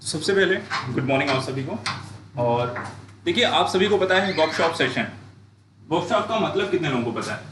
सबसे पहले good morning आप सभी को। और देखिए, आप सभी को पता है वर्कशॉप सेशन। वर्कशॉप का मतलब कितने लोगों को पता है?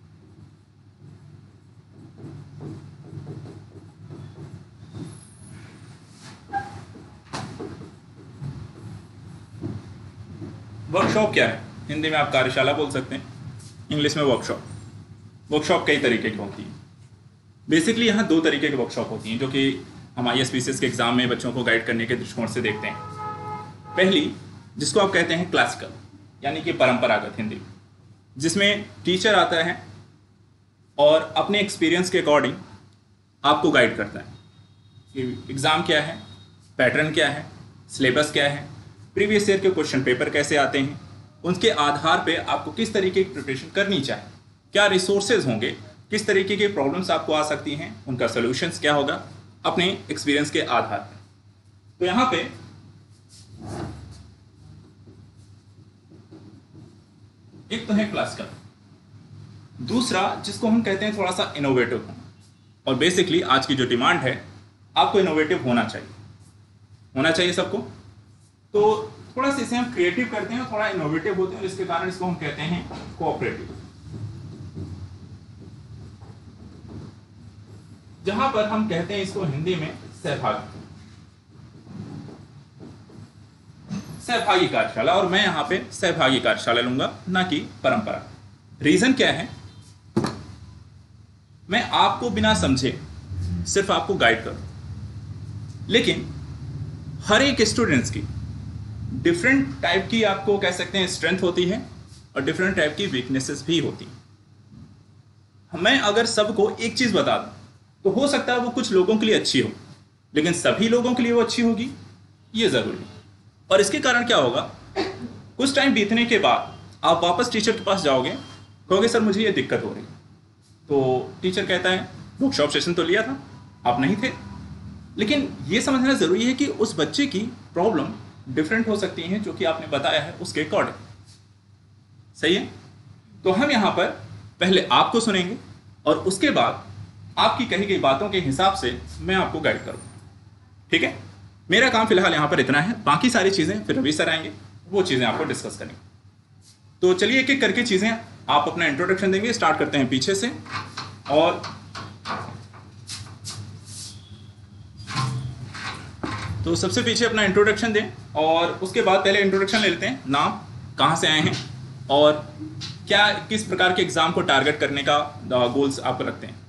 वर्कशॉप क्या है? हिंदी में आप कार्यशाला बोल सकते हैं, इंग्लिश में वर्कशॉप। वर्कशॉप कई तरीके की होती है। बेसिकली यहाँ दो तरीके की वर्कशॉप होती हैं जो कि हम IAS के एग्जाम में बच्चों को गाइड करने के दृष्टिकोण से देखते हैं। पहली, जिसको आप कहते हैं क्लासिकल, यानी कि परंपरागत हिंदी, जिसमें टीचर आता है और अपने एक्सपीरियंस के अकॉर्डिंग आपको गाइड करता है कि एग्ज़ाम क्या है, पैटर्न क्या है, सिलेबस क्या है, प्रीवियस ईयर के क्वेश्चन पेपर कैसे आते हैं, उनके आधार पे आपको किस तरीके की प्रिपरेशन करनी चाहिए, क्या रिसोर्सेज होंगे, किस तरीके की प्रॉब्लम्स आपको आ सकती हैं, उनका सोल्यूशंस क्या होगा, अपने एक्सपीरियंस के आधार पर। तो यहाँ पे एक तो है क्लासिकल, दूसरा जिसको हम कहते हैं थोड़ा सा इनोवेटिव होना। और बेसिकली आज की जो डिमांड है, आपको इनोवेटिव होना चाहिए सबको। तो थोड़ा सा इसे हम क्रिएटिव करते हैं, थोड़ा इनोवेटिव होते हैं, और इसके कारण इसको हम कहते हैं कोऑपरेटिव। जहां पर हम कहते हैं इसको हिंदी में सहभागी कार्यशाला। और मैं यहां पे सहभागी कार्यशाला लूंगा, ना कि परंपरा। रीजन क्या है? मैं आपको बिना समझे सिर्फ आपको गाइड करूं, लेकिन हर एक स्टूडेंट्स की डिफरेंट टाइप की, आपको कह सकते हैं, स्ट्रेंथ होती है और डिफरेंट टाइप की वीकनेसेस भी होती हैं। मैं अगर सबको एक चीज बता दूं तो हो सकता है वो कुछ लोगों के लिए अच्छी हो, लेकिन सभी लोगों के लिए वो अच्छी होगी ये जरूरी नहीं। और इसके कारण क्या होगा, कुछ टाइम बीतने के बाद आप वापस टीचर के पास जाओगे, कहोगे सर मुझे ये दिक्कत हो रही है। तो टीचर कहता है वर्कशॉप सेशन तो लिया था, आप नहीं थे। लेकिन ये समझना जरूरी है कि उस बच्चे की प्रॉब्लम डिफरेंट हो सकती है जो कि आपने बताया है उसके अकॉर्डिंग। सही है? तो हम यहां पर पहले आपको सुनेंगे और उसके बाद आपकी कही गई बातों के हिसाब से मैं आपको गाइड करूंगा। ठीक है? मेरा काम फिलहाल यहां पर इतना है, बाकी सारी चीजें फिर रवि सर आएंगे, वो चीजें आपको डिस्कस करेंगे। तो चलिए एक एक करके चीजें आप अपना इंट्रोडक्शन देंगे। स्टार्ट करते हैं पीछे से। और तो सबसे पीछे अपना इंट्रोडक्शन दें, और उसके बाद पहले इंट्रोडक्शन ले लेते हैं, नाम, कहां से आए हैं, और क्या किस प्रकार के एग्जाम को टारगेट करने का गोल्स आप रखते हैं।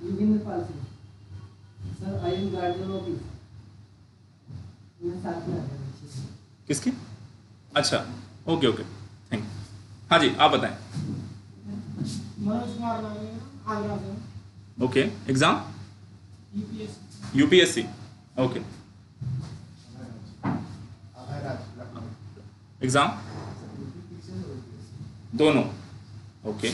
किसकी? अच्छा, ओके ओके, थैंक यू। हाँ जी, आप बताएं। Okay, exam UPSC, okay. Exam दोनों, ओके।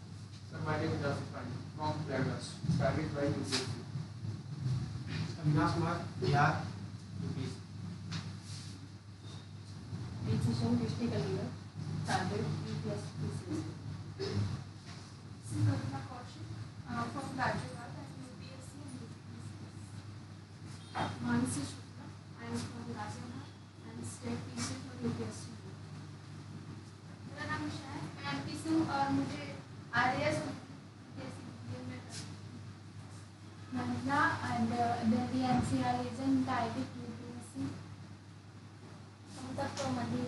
और मुझे IAS महिला and Delhi NCR agent IB UPSC मतलब तो मध्य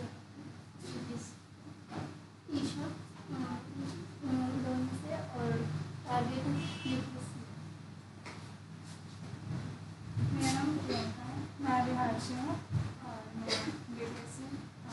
ईशा दोनों से और टारगेट UPSC। मेरा नाम प्रियंका है, मैं बिहार से हूँ और मैं UPSC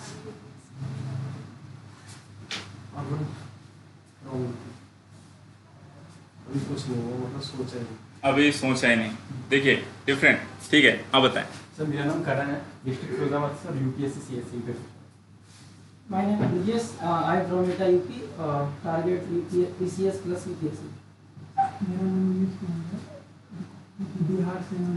अभी सोचा ही नहीं। देखिए डिफरेंट, ठीक है, आप बताएं। सर मेरा नाम करण है, डिस्ट्रिक्ट फिरोजाबाद से, और यूपीएससी सीएससी पे। My name is Yes. I am from Meta UP. Target PCS plus UPSC. मेरा नाम यूएस कुमार है, बिहार से हूँ,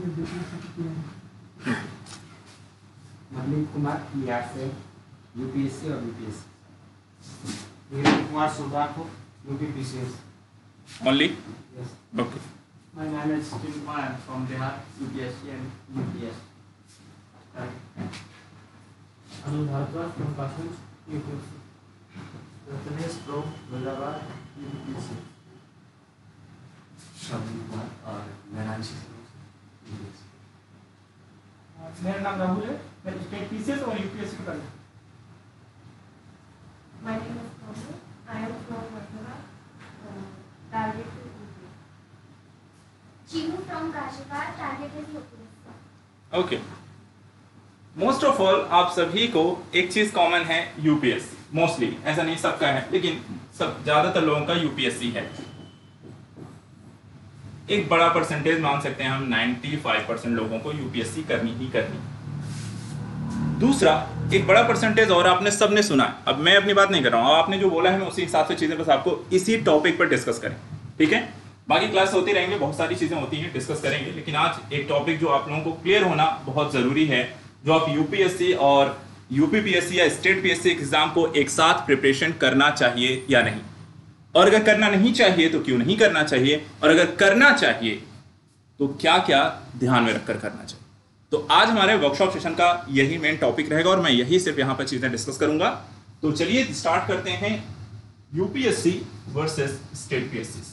मलिक कुमार बिहार से, यूपीएससी और UPSC. Virendra Kumar Sultanpur, UP PCS. Only, yes. Okay. My name is Steve Kumar from Bihar, UPSC and UPS. Anil Bharadwaj from Kashmir, UPSC. Rathanesh from Mullabad, UPSC. Shabir Kumar और Nairanshi from UPSC. मेरा नाम राहुल है, मैं state PCS और UPSC का करता हूँ। My name is Komal. I am from Mathura, target to UP. Chimu from Kashipar, target is UPSC. Okay, most of all आप सभी को एक चीज कॉमन है, यूपीएससी। मोस्टली, ऐसा नहीं सबका है, लेकिन सब ज्यादातर लोगों का यूपीएससी है। एक बड़ा परसेंटेज मान सकते हैं हम, 95% लोगों को यूपीएससी करनी ही करनी। दूसरा एक बड़ा परसेंटेज और आपने सबने सुना है, अब मैं अपनी बात नहीं कर रहा हूं, आपने जो बोला है मैं उसी हिसाब से चीजें बस आपको इसी टॉपिक पर डिस्कस करें, ठीक है। बाकी क्लास होती रहेंगे, बहुत सारी चीजें होती हैं, डिस्कस करेंगे, लेकिन आज एक टॉपिक जो आप लोगों को क्लियर होना बहुत जरूरी है, जो आप यूपीएससी और यूपीपीएससी या स्टेट पीएससी एग्जाम को एक साथ प्रिपरेशन करना चाहिए या नहीं, और अगर करना नहीं चाहिए तो क्यों नहीं करना चाहिए, और अगर करना चाहिए तो क्या क्या ध्यान में रखकर करना चाहिए। तो आज हमारे वर्कशॉप सेशन का यही मेन टॉपिक रहेगा और मैं यही सिर्फ यहां पर चीजें डिस्कस करूंगा। तो चलिए स्टार्ट करते हैं, यूपीएससी वर्सेस स्टेट पीएससी।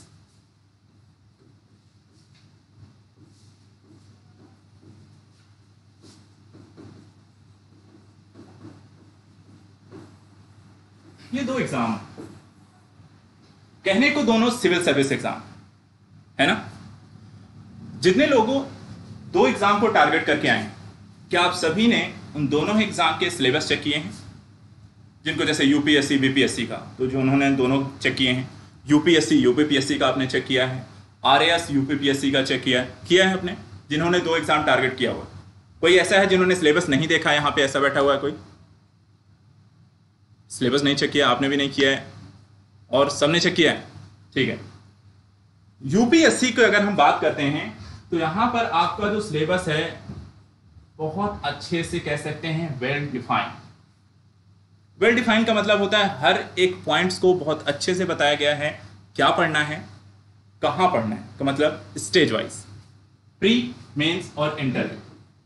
ये दो एग्जाम कहने को दोनों सिविल सर्विस एग्जाम है ना। जितने लोगों दो एग्जाम को टारगेट करके आए हैं, क्या आप सभी ने उन दोनों एग्जाम के सिलेबस चेक किए हैं? जिनको जैसे यूपीएससी बीपीएससी का, तो जो उन्होंने दोनों चेक किए हैं, यूपीएससी यूपीपीएससी का आपने चेक किया है, आरएएस यूपीपीएससी का चेक किया है आपने, जिन्होंने दो एग्जाम टारगेट किया हुआ। कोई ऐसा है जिन्होंने सिलेबस नहीं देखा? यहाँ पे ऐसा बैठा हुआ है कोई? सिलेबस नहीं चेक किया, आपने भी नहीं किया है, और सबने चेक किया है, ठीक है। यूपीएससी की अगर हम बात करते हैं तो यहां पर आपका जो सिलेबस है बहुत अच्छे से कह सकते हैं वेल डिफाइंड। वेल डिफाइंड का मतलब होता है हर एक पॉइंट्स को बहुत अच्छे से बताया गया है, क्या पढ़ना है, कहां पढ़ना है, का मतलब स्टेज वाइज, प्री, मेंस और इंटरव्यू।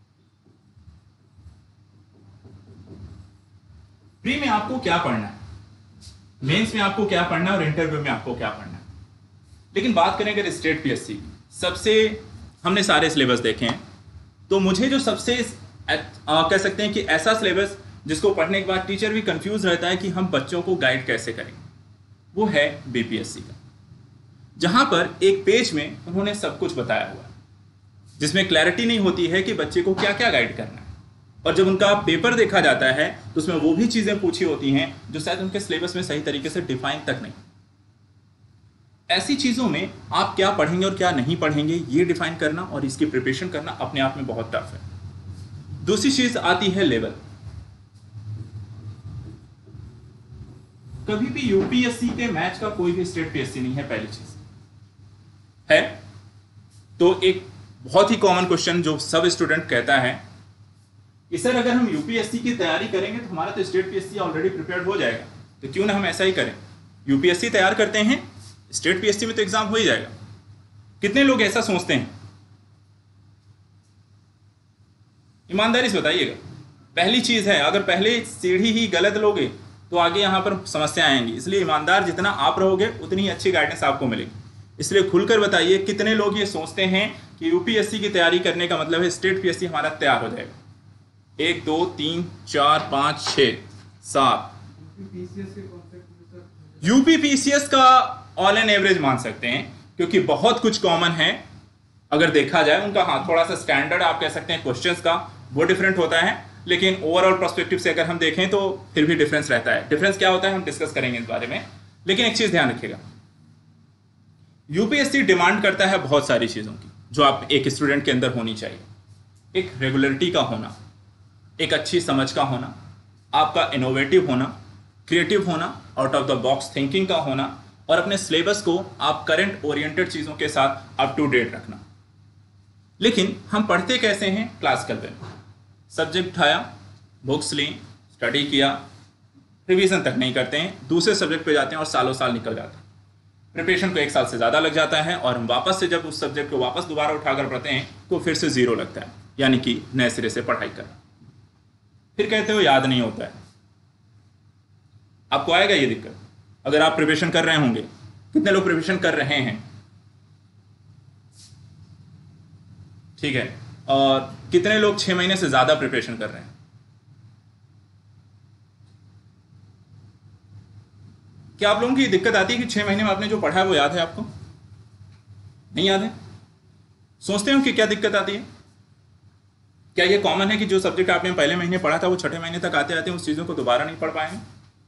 प्री में आपको क्या पढ़ना है, मेंस में आपको क्या पढ़ना है और इंटरव्यू में आपको क्या पढ़ना है। लेकिन बात करें अगर स्टेट पीएससी, सबसे हमने सारे सिलेबस देखे हैं, तो मुझे जो सबसे कह सकते हैं कि ऐसा सिलेबस जिसको पढ़ने के बाद टीचर भी कंफ्यूज रहता है कि हम बच्चों को गाइड कैसे करें, वो है बीपीएससी का। जहां पर एक पेज में उन्होंने सब कुछ बताया हुआ है, जिसमें क्लैरिटी नहीं होती है कि बच्चे को क्या क्या गाइड करना है, और जब उनका पेपर देखा जाता है तो उसमें वो भी चीजें पूछी होती हैं जो शायद उनके सिलेबस में सही तरीके से डिफाइन तक नहीं। ऐसी चीजों में आप क्या पढ़ेंगे और क्या नहीं पढ़ेंगे, ये डिफाइन करना और इसकी प्रिपरेशन करना अपने आप में बहुत टफ है। दूसरी चीज आती है लेवल। कभी भी यूपीएससी के मैच का कोई भी स्टेट पीएससी नहीं है, पहली चीज है। तो एक बहुत ही कॉमन क्वेश्चन जो सब स्टूडेंट कहता है कि सर अगर हम यूपीएससी की तैयारी करेंगे तो हमारा तो स्टेट पीएससी ऑलरेडी प्रिपेयर्ड हो जाएगा, तो क्यों ना हम ऐसा ही करें, यूपीएससी तैयार करते हैं, स्टेट पीएससी में तो एग्जाम हो ही जाएगा। कितने लोग ऐसा सोचते हैं? ईमानदारी से बताइएगा। पहली चीज है, अगर पहले सीढ़ी ही गलत लोगे तो आगे यहां पर समस्या आएंगी। इसलिए ईमानदार जितना आप रहोगे उतनी ही अच्छी गाइडेंस आपको मिलेगी। इसलिए खुलकर बताइए, कितने लोग ये सोचते हैं कि यूपीएससी की तैयारी करने का मतलब है स्टेट पीएससी हमारा तैयार हो जाएगा? 1 2 3 4 5 6 7। यूपीपीसीएस का ऑल एन एवरेज मान सकते हैं, क्योंकि बहुत कुछ कॉमन है अगर देखा जाए उनका। हाँ, थोड़ा सा स्टैंडर्ड आप कह सकते हैं क्वेश्चंस का वो डिफरेंट होता है, लेकिन ओवरऑल पर्सपेक्टिव से अगर हम देखें तो फिर भी डिफरेंस रहता है। डिफरेंस क्या होता है हम डिस्कस करेंगे इस बारे में, लेकिन एक चीज ध्यान रखिएगा, यूपीएससी डिमांड करता है बहुत सारी चीजों की जो आप एक स्टूडेंट के अंदर होनी चाहिए। एक रेगुलरिटी का होना, एक अच्छी समझ का होना, आपका इनोवेटिव होना, क्रिएटिव होना, out of the box thinking का होना, और अपने सिलेबस को आप करंट ओरिएंटेड चीजों के साथ अप टू डेट रखना। लेकिन हम पढ़ते कैसे हैं? क्लासिकल वे में सब्जेक्ट उठाया, बुक्स ली, स्टडी किया, रिवीजन तक नहीं करते हैं, दूसरे सब्जेक्ट पे जाते हैं और सालों साल निकल जाते हैं। प्रिपरेशन को 1 साल से ज़्यादा लग जाता है और हम वापस से जब उस सब्जेक्ट को वापस दोबारा उठाकर पढ़ते हैं तो फिर से 0 लगता है, यानी कि नए सिरे से पढ़ाई करना। फिर कहते हो याद नहीं होता है। आपको आएगा ये दिक्कत अगर आप प्रिपरेशन कर रहे होंगे। कितने लोग प्रिपरेशन कर रहे हैं? ठीक है। और कितने लोग 6 महीने से ज्यादा प्रिपरेशन कर रहे हैं? क्या आप लोगों की दिक्कत आती है कि 6 महीने में आपने जो पढ़ा है वो याद है आपको? नहीं याद है? सोचते हो कि क्या दिक्कत आती है? क्या ये कॉमन है कि जो सब्जेक्ट आपने पहले महीने पढ़ा था वो छठे महीने तक आते आते उस चीजों को दोबारा नहीं पढ़ पाए हैं?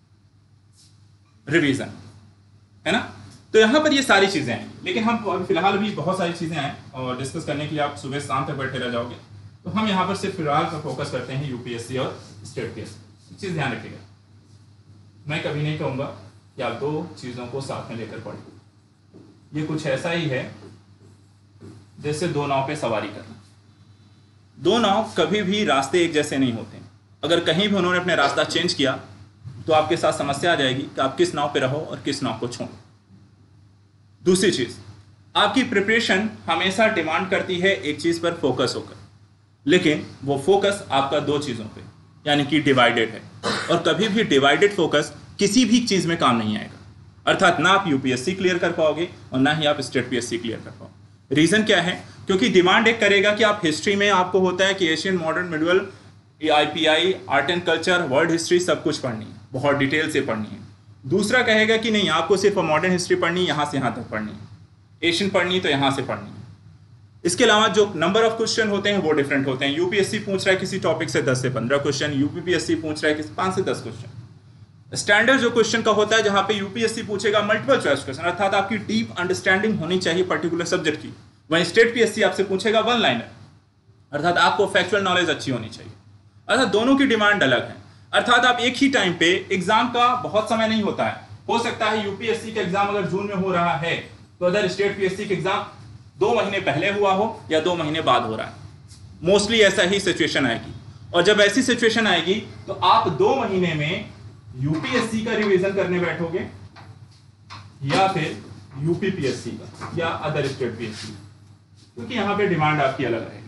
रिवीजन है ना। तो यहां पर ये सारी चीजें हैं, लेकिन हम अभी फिलहाल भी बहुत सारी चीजें हैं और डिस्कस करने के लिए आप सुबह शाम तक बैठे रह जाओगे। तो हम यहाँ पर सिर्फ फिलहाल का फोकस करते हैं यूपीएससी और स्टेट पीएससी। चीज ध्यान रखिएगा, मैं कभी नहीं कहूंगा कि आप दो चीजों को साथ में लेकर पढ़ें। ये कुछ ऐसा ही है जैसे दो नाव पे सवारी करना। दो नाव कभी भी रास्ते एक जैसे नहीं होते। अगर कहीं भी उन्होंने अपने रास्ता चेंज किया तो आपके साथ समस्या आ जाएगी कि आप किस नाव पे रहो और किस नाव को छोड़ो। दूसरी चीज, आपकी प्रिपरेशन हमेशा डिमांड करती है एक चीज पर फोकस होकर, लेकिन वो फोकस आपका दो चीजों पे यानी कि डिवाइडेड है। और कभी भी डिवाइडेड फोकस किसी भी चीज में काम नहीं आएगा। अर्थात ना आप यूपीएससी क्लियर कर पाओगे और ना ही आप स्टेट पीएससी क्लियर कर पाओगे। रीजन क्या है? क्योंकि डिमांड एक करेगा कि आप हिस्ट्री में आपको होता है कि Asian, modern, medieval, IPI, art and culture, world history सब कुछ पढ़नी है, बहुत डिटेल से पढ़नी है। दूसरा कहेगा कि नहीं, आपको सिर्फ मॉडर्न हिस्ट्री पढ़नी है, यहाँ से यहाँ तक पढ़नी है, एशियन पढ़नी तो यहाँ से पढ़नी है। इसके अलावा जो नंबर ऑफ क्वेश्चन होते हैं वो डिफरेंट होते हैं। यूपीएससी पूछ रहा है किसी टॉपिक से 10 से 15 क्वेश्चन, यूपीपीएससी पूछ रहा है किसी 5 से 10 क्वेश्चन। स्टैंडर्ड जो क्वेश्चन का होता है जहां पे यूपीएससी पूछेगा मल्टीपल चॉइस क्वेश्चन, अर्थात आपकी डीप अंडरस्टैंडिंग होनी चाहिए पर्टिकुलर सब्जेक्ट की। वहीं स्टेट पीएससी आपसे पूछेगा वन लाइनर, अर्थात आपको फैक्चुअल नॉलेज अच्छी होनी चाहिए। अर्थात दोनों की डिमांड अलग है। अर्थात आप एक ही टाइम पे एग्जाम का बहुत समय नहीं होता है। हो सकता है यूपीएससी का एग्जाम अगर जून में हो रहा है तो अदर स्टेट पीएससी का एग्जाम 2 महीने पहले हुआ हो या 2 महीने बाद हो रहा है। मोस्टली ऐसा ही सिचुएशन आएगी। और जब ऐसी सिचुएशन आएगी तो आप 2 महीने में यूपीएससी का रिवीजन करने बैठोगे या फिर यूपीपीएससी का या अदर स्टेट पीएससी, क्योंकि यहां पे डिमांड आपकी अलग रहेगी।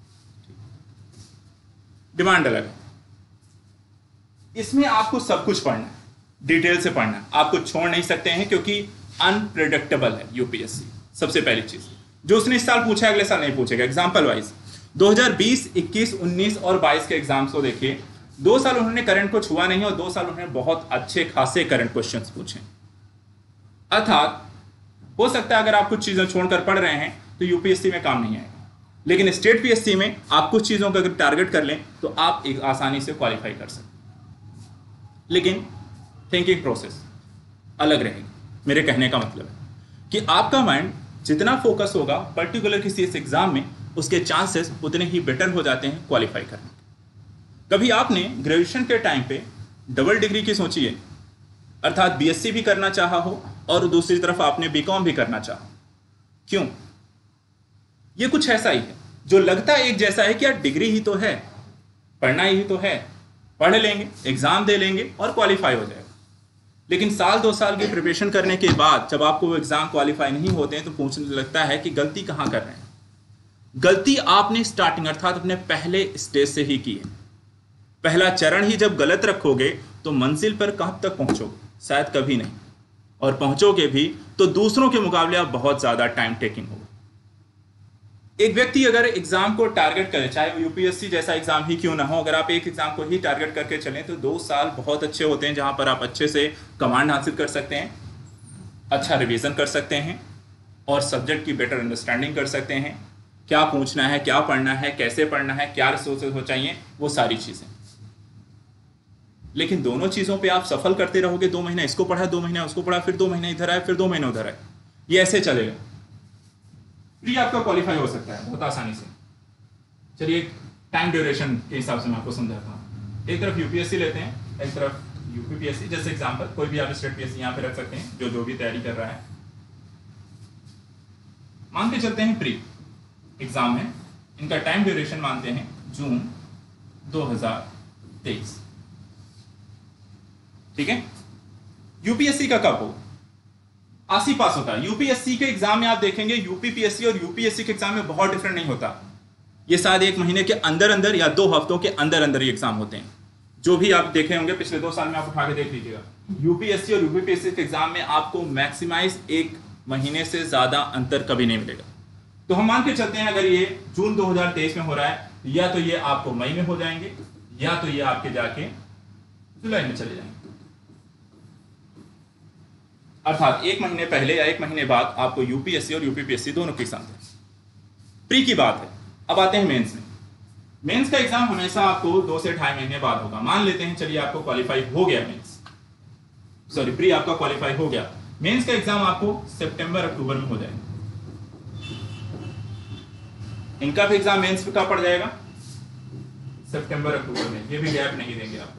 डिमांड अलग है। इसमें आपको सब कुछ पढ़ना है, डिटेल से पढ़ना है, आपको छोड़ नहीं सकते हैं क्योंकि अनप्रेडिक्टेबल है यूपीएससी। सबसे पहली चीज, जो उसने इस साल पूछा अगले साल नहीं पूछेगा। एग्जांपल वाइज 2020, 21, 19 और 22 के एग्जाम्स को देखिए। 2 साल उन्होंने करंट को छुआ नहीं और 2 साल उन्होंने बहुत अच्छे खासे करंट क्वेश्चंस पूछे। अर्थात हो सकता है अगर आप कुछ चीजें छोड़कर पढ़ रहे हैं तो यूपीएससी में काम नहीं आएगा, लेकिन स्टेट पीएससी में आप कुछ चीजों को अगर टारगेट कर लें तो आप एक आसानी से क्वालिफाई कर सकते हैं। लेकिन थिंकिंग प्रोसेस अलग रहेगी। मेरे कहने का मतलब है कि आपका माइंड जितना फोकस होगा पर्टिकुलर किसी इस एग्जाम में, उसके चांसेस उतने ही बेटर हो जाते हैं क्वालिफाई करने के। कभी आपने ग्रेजुएशन के टाइम पे डबल डिग्री की सोची है, अर्थात बीएससी भी करना चाहा हो और दूसरी तरफ आपने बीकॉम भी करना चाहा? क्यों? ये कुछ ऐसा ही है जो लगता है एक जैसा है कि यार डिग्री ही तो है, पढ़ना ही तो है, पढ़ लेंगे, एग्जाम दे लेंगे और क्वालिफाई हो जाएगा। लेकिन साल 2 साल की प्रिपरेशन करने के बाद जब आपको वो एग्जाम क्वालिफाई नहीं होते हैं तो पूछने लगता है कि गलती कहाँ कर रहे हैं। गलती आपने स्टार्टिंग अर्थात अपने पहले स्टेज से ही की है। पहला चरण ही जब गलत रखोगे तो मंजिल पर कब तक पहुंचोगे? शायद कभी नहीं, और पहुंचोगे भी तो दूसरों के मुकाबले आप बहुत ज्यादा टाइम टेकिंग होगा। एक व्यक्ति अगर एग्जाम को टारगेट करे, चाहे वो यूपीएससी जैसा एग्जाम ही क्यों ना हो, अगर आप एक एग्जाम को ही टारगेट करके चलें तो 2 साल बहुत अच्छे होते हैं, जहां पर आप अच्छे से कमांड हासिल कर सकते हैं, अच्छा रिवीजन कर सकते हैं और सब्जेक्ट की बेटर अंडरस्टैंडिंग कर सकते हैं। क्या पूछना है, क्या पढ़ना है, कैसे पढ़ना है, क्या रिसोर्सेज हो चाहिए, वो सारी चीजें। लेकिन दोनों चीजों पे आप सफल करते रहोगे। 2 महीना इसको पढ़ा, 2 महीना उसको पढ़ा, फिर 2 महीने इधर आए, फिर 2 महीने उधर आए, ये ऐसे चलेगा। फिर आपका क्वालिफाई हो सकता है बहुत आसानी से। चलिए टाइम ड्यूरेशन के हिसाब से मैं आपको समझाता हूँ। एक तरफ यूपीएससी लेते हैं, एक तरफ यूपीपीएससी। जैसे एग्जांपल कोई भी आप स्टेट पीएससी यहाँ पे रख सकते हैं जो भी तैयारी कर रहा है। मान के चलते हैं प्री एग्जाम है, इनका टाइम ड्यूरेशन मानते हैं जून 2023, ठीक है। यूपीएससी का कब हो? आसी पास होता है। यूपीएससी के एग्जाम में आप देखेंगे यूपीपीएससी और यूपीएससी के एग्जाम में बहुत डिफरेंट नहीं होता। ये शायद 1 महीने के अंदर अंदर या 2 हफ्तों के अंदर अंदर ये एग्जाम होते हैं। जो भी आप देखे होंगे पिछले 2 साल में, आप उठा के देख लीजिएगा। यूपीएससी और यूपीपीएससी के एग्जाम में आपको मैक्सिमाइज 1 महीने से ज्यादा अंतर कभी नहीं मिलेगा। तो हम मान के चलते हैं अगर ये जून 2023 में हो रहा है, या तो ये आपको मई में हो जाएंगे, या तो ये आपके जाके जुलाई में चले जाएंगे। अर्थात 1 महीने पहले या 1 महीने बाद आपको यूपीएससी और यूपीपीएससी दोनों के एग्जाम दें। प्री की बात है। अब आते हैं मेंस में। मेंस का एग्जाम हमेशा आपको 2 से 2.5 महीने बाद होगा। मान लेते हैं चलिए आपको क्वालिफाई हो गया मेंस, सॉरी प्री आपका क्वालिफाई हो गया, मेंस का एग्जाम आपको सितंबर अक्टूबर में हो जाएगा। इनका भी एग्जाम मेंस का पड़ जाएगा सितंबर अक्टूबर में, ये भी गैप नहीं देंगे आपको।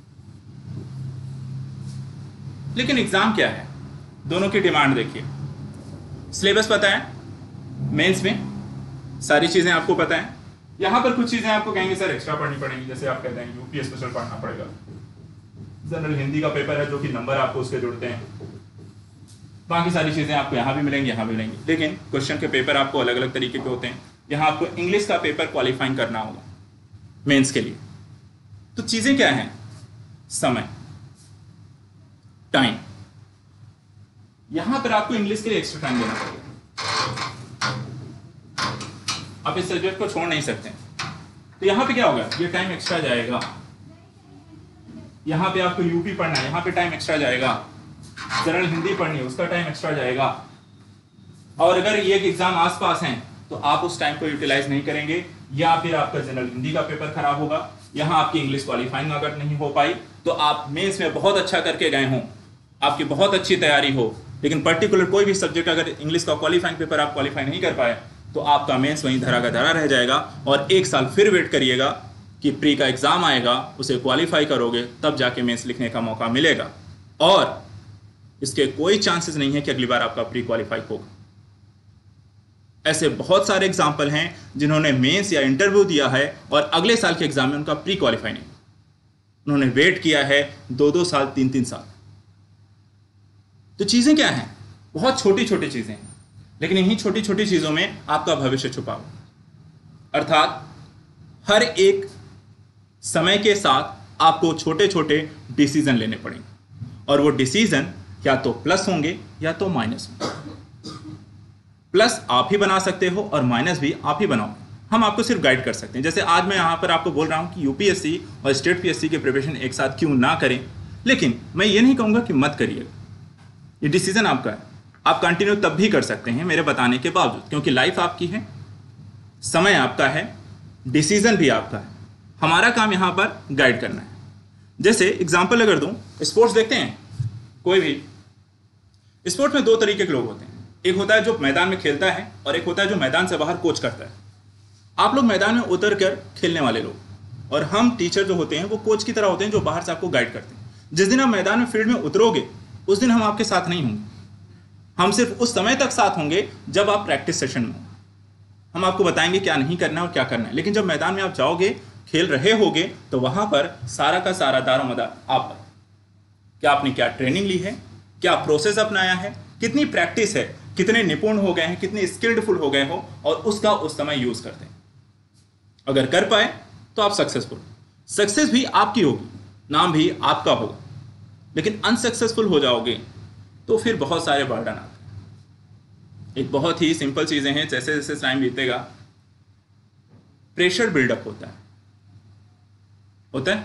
लेकिन एग्जाम क्या है, दोनों की डिमांड देखिए। सिलेबस पता है मेंस में, सारी चीजें आपको पता है। यहां पर कुछ चीजें आपको कहेंगे सर एक्स्ट्रा पढ़नी पड़ेंगी, जैसे आप कहते हैं यूपी स्पेशल पढ़ना पड़ेगा, जनरल हिंदी का पेपर है जो कि नंबर आपको उसके जुड़ते हैं, बाकी सारी चीजें आपको यहां भी मिलेंगी, यहां भी मिलेंगी। लेकिन क्वेश्चन के पेपर आपको अलग अलग तरीके के होते हैं। यहां आपको इंग्लिश का पेपर क्वालिफाइंग करना होगा मेंस के लिए। तो चीजें क्या हैं, समय, टाइम। यहां पर आपको इंग्लिश के लिए एक्स्ट्रा टाइम देना पड़ेगा, आप इस सब्जेक्ट को छोड़ नहीं सकते। तो यहां पे क्या होगा, ये टाइम एक्स्ट्रा जाएगा। यहां पे आपको यूपी पढ़ना है, यहां पे टाइम एक्स्ट्रा जाएगा। जनरल हिंदी पढ़नी है, उसका टाइम एक्स्ट्रा जाएगा। और अगर ये एग्जाम आसपास हैं तो आप उस टाइम को यूटिलाइज नहीं करेंगे, या फिर आपका जनरल हिंदी का पेपर खराब होगा। यहां आपकी इंग्लिश क्वालिफाइंग अगर नहीं हो पाई तो आप मेंस में बहुत अच्छा करके गए हों, आपकी बहुत अच्छी तैयारी हो, लेकिन पर्टिकुलर कोई भी सब्जेक्ट अगर इंग्लिश का क्वालिफाइंग पेपर आप क्वालिफाई नहीं कर पाए तो आपका मेंस वहीं धरा का धरा रह जाएगा। और 1 साल फिर वेट करिएगा कि प्री का एग्जाम आएगा, उसे क्वालिफाई करोगे, तब जाके मेंस लिखने का मौका मिलेगा। और इसके कोई चांसेस नहीं है कि अगली बार आपका प्री क्वालिफाई होगा। ऐसे बहुत सारे एग्जाम्पल हैं जिन्होंने मेंस या इंटरव्यू दिया है और अगले साल के एग्जाम में उनका प्री क्वालिफाई नहीं, उन्होंने वेट किया है 2-2 साल, 3-3 साल। तो चीजें क्या हैं, बहुत छोटी छोटी चीजें हैं, लेकिन इन्हीं छोटी छोटी चीजों में आपका भविष्य छुपा हुआ। अर्थात हर एक समय के साथ आपको छोटे छोटे डिसीजन लेने पड़ेंगे, और वो डिसीजन या तो प्लस होंगे या तो माइनस होंगे। प्लस आप ही बना सकते हो और माइनस भी आप ही बनाओगे, हम आपको सिर्फ गाइड कर सकते हैं। जैसे आज मैं यहाँ पर आपको बोल रहा हूँ कि यूपीएससी और स्टेट पीएससी के प्रिपरेशन एक साथ क्यों ना करें, लेकिन मैं ये नहीं कहूँगा कि मत करिएगा, ये डिसीजन आपका है। आप कंटिन्यू तब भी कर सकते हैं मेरे बताने के बावजूद, क्योंकि लाइफ आपकी है, समय आपका है, डिसीजन भी आपका है। हमारा काम यहाँ पर गाइड करना है। जैसे एग्जाम्पल अगर दूँ, स्पोर्ट्स देखते हैं, कोई भी स्पोर्ट्स में 2 तरीके के लोग होते हैं। एक होता है जो मैदान में खेलता है और एक होता है जो मैदान से बाहर कोच करता है। आप लोग मैदान में उतर कर खेलने वाले लोग, और हम टीचर जो होते हैं वो कोच की तरह होते हैं जो बाहर से आपको गाइड करते हैं। जिस दिन आप मैदान में फील्ड में उतरोगे उस दिन हम आपके साथ नहीं होंगे, हम सिर्फ उस समय तक साथ होंगे जब आप प्रैक्टिस सेशन में हो। हम आपको बताएंगे क्या नहीं करना है और क्या करना है, लेकिन जब मैदान में आप जाओगे, खेल रहे होगे, तो वहां पर सारा का सारा दारोमदार आप पर, क्या आपने क्या ट्रेनिंग ली है, क्या प्रोसेस अपनाया है, कितनी प्रैक्टिस है, कितने निपुण हो गए हैं, कितने स्किल्डफुल हो गए हो, और उसका उस समय यूज करते हैं। अगर कर पाए तो आप सक्सेसफुल, सक्सेस भी आपकी होगी, नाम भी आपका होगा। लेकिन अनसक्सेसफुल हो जाओगे तो फिर बहुत सारे बर्डन आते हैं। एक बहुत ही सिंपल चीजें हैं, जैसे जैसे टाइम बीतेगा प्रेशर बिल्डअप होता है।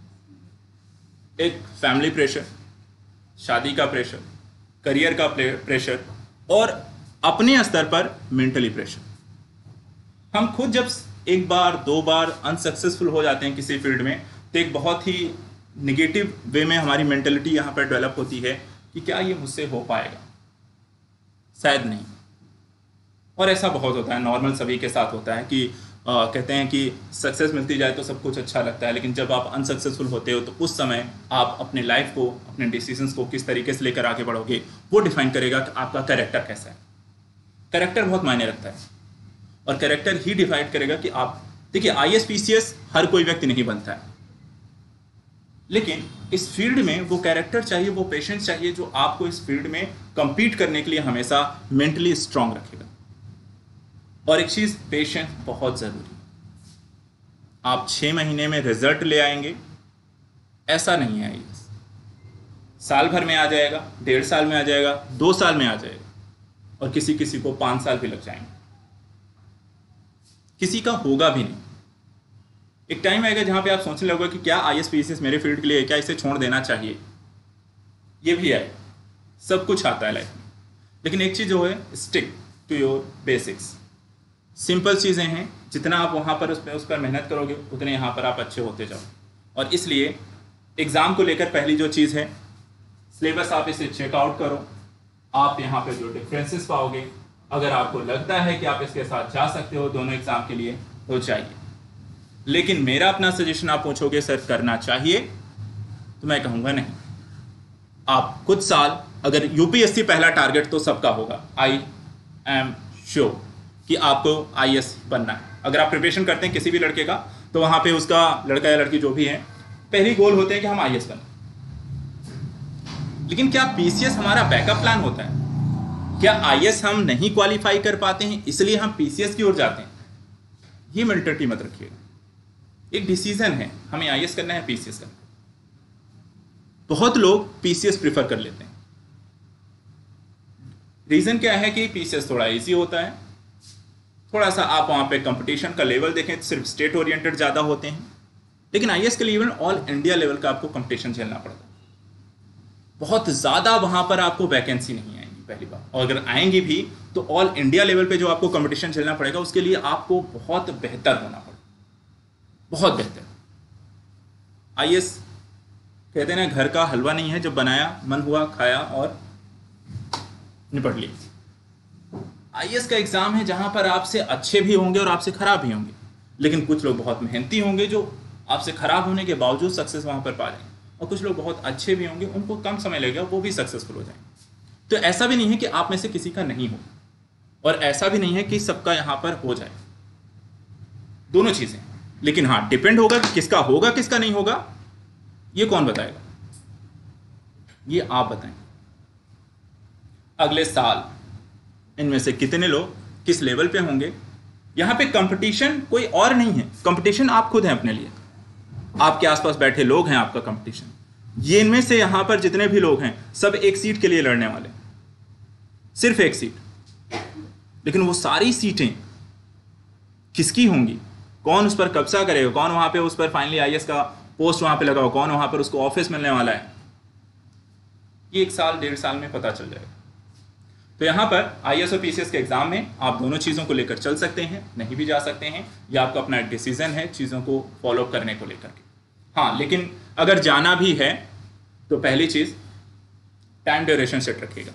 एक फैमिली प्रेशर, शादी का प्रेशर, करियर का प्रेशर, और अपने स्तर पर मेंटली प्रेशर। हम खुद जब 1 बार 2 बार अनसक्सेसफुल हो जाते हैं किसी फील्ड में, तो एक बहुत ही निगेटिव वे में हमारी मेंटलिटी यहाँ पर डेवलप होती है कि क्या ये मुझसे हो पाएगा, शायद नहीं। और ऐसा बहुत होता है, नॉर्मल सभी के साथ होता है कि कहते हैं कि सक्सेस मिलती जाए तो सब कुछ अच्छा लगता है, लेकिन जब आप अनसक्सेसफुल होते हो तो उस समय आप अपने लाइफ को, अपने डिसीजंस को किस तरीके से लेकर आगे बढ़ोगे, वो डिफाइन करेगा कि आपका कैरेक्टर कैसा है। कैरेक्टर बहुत मायने रखता है, और कैरेक्टर ही डिफाइन करेगा कि आप, देखिए IAS PCS हर कोई व्यक्ति नहीं बनता है, लेकिन इस फील्ड में वो कैरेक्टर चाहिए, वो पेशेंस चाहिए जो आपको इस फील्ड में compete करने के लिए हमेशा मेंटली स्ट्रांग रखेगा। और एक चीज, पेशेंस बहुत जरूरी। आप 6 महीने में रिजल्ट ले आएंगे, ऐसा नहीं है आईएएस। साल भर में आ जाएगा, 1.5 साल में आ जाएगा, 2 साल में आ जाएगा, और किसी किसी को 5 साल भी लग जाएंगे, किसी का होगा भी नहीं। एक टाइम आएगा जहां पे आप सोचने लगोगे कि क्या आईएएस पीसीएस मेरे फील्ड के लिए है, क्या इसे छोड़ देना चाहिए। ये भी है, सब कुछ आता है लाइफ में, लेकिन एक चीज जो है, stick to your basics. Simple चीजें हैं, जितना आप वहां पर उस पर मेहनत करोगे उतने यहाँ पर आप अच्छे होते जाओ। और इसलिए एग्जाम को लेकर पहली जो चीज़ है, सिलेबस आप इसे चेकआउट करो। आप यहाँ पे जो डिफरेंसेस पाओगे, अगर आपको लगता है कि आप इसके साथ जा सकते हो दोनों एग्जाम के लिए, तो चाहिए। लेकिन मेरा अपना सजेशन आप पूछोगे सर करना चाहिए, तो मैं कहूँगा नहीं। आप कुछ साल, अगर यूपीएससी पहला टारगेट तो सबका होगा, आई एम श्योर कि आपको आईएएस बनना है। अगर आप प्रिपरेशन करते हैं किसी भी लड़के का, तो वहाँ पे उसका लड़का या लड़की जो भी है, पहली गोल होते हैं कि हम आईएएस बने। लेकिन क्या पीसीएस हमारा बैकअप प्लान होता है? क्या आईएएस हम नहीं क्वालिफाई कर पाते हैं इसलिए हम पीसीएस की ओर जाते हैं? ये मेंटालिटी मत रखिएगा। एक डिसीजन है, हमें आईएएस करना है, पीसीएस करना है। बहुत लोग पीसीएस प्रिफर कर लेते हैं। रीजन क्या है कि पीसीएस थोड़ा इजी होता है, थोड़ा सा आप वहां पे कंपटीशन का लेवल देखें तो सिर्फ स्टेट ओरिएंटेड ज्यादा होते हैं। लेकिन आईएएस के लिए ऑल इंडिया लेवल का आपको कंपटीशन झेलना पड़ता है। बहुत ज्यादा वहां पर आपको वैकेंसी नहीं आएंगी पहली बार, और अगर आएंगी भी तो ऑल इंडिया लेवल पे जो आपको कंपटीशन झेलना पड़ेगा, उसके लिए आपको बहुत बेहतर होना पड़ेगा, बहुत बेहतर। आईएएस कहते हैं ना, घर का हलवा नहीं है, जब बनाया मन हुआ खाया और निपट लिया। आईएएस का एग्जाम है जहां पर आपसे अच्छे भी होंगे और आपसे खराब भी होंगे, लेकिन कुछ लोग बहुत मेहनती होंगे जो आपसे खराब होने के बावजूद सक्सेस वहां पर पा जाएंगे, और कुछ लोग बहुत अच्छे भी होंगे, उनको कम समय लगेगा, वो भी सक्सेसफुल हो जाएंगे। तो ऐसा भी नहीं है कि आप में से किसी का नहीं हो, और ऐसा भी नहीं है कि सबका यहां पर हो जाए, दोनों चीजें। लेकिन हाँ, डिपेंड होगा कि किसका होगा किसका नहीं होगा, ये कौन बताएगा? ये आप बताएंगे। अगले साल इनमें से कितने लोग किस लेवल पे होंगे? यहां पे कंपटीशन कोई और नहीं है, कंपटीशन आप खुद हैं अपने लिए। आपके आसपास बैठे लोग हैं आपका कंपटीशन। ये इनमें से यहां पर जितने भी लोग हैं, सब एक सीट के लिए लड़ने वाले, सिर्फ एक सीट। लेकिन वो सारी सीटें किसकी होंगी? कौन उस पर कब्जा करेगा? कौन वहां पे उस पर फाइनली आईएएस का पोस्ट वहां पे लगाओ? कौन वहां पर उसको ऑफिस मिलने वाला है? ये 1 साल 1.5 साल में पता चल जाएगा। तो यहां पर आईएएस और पीसीएस के एग्जाम में आप दोनों चीजों को लेकर चल सकते हैं, नहीं भी जा सकते हैं, या आपका अपना डिसीजन है चीजों को फॉलो करने को लेकर के। हाँ, लेकिन अगर जाना भी है तो पहली चीज टाइम ड्यूरेशन सेट रखिएगा।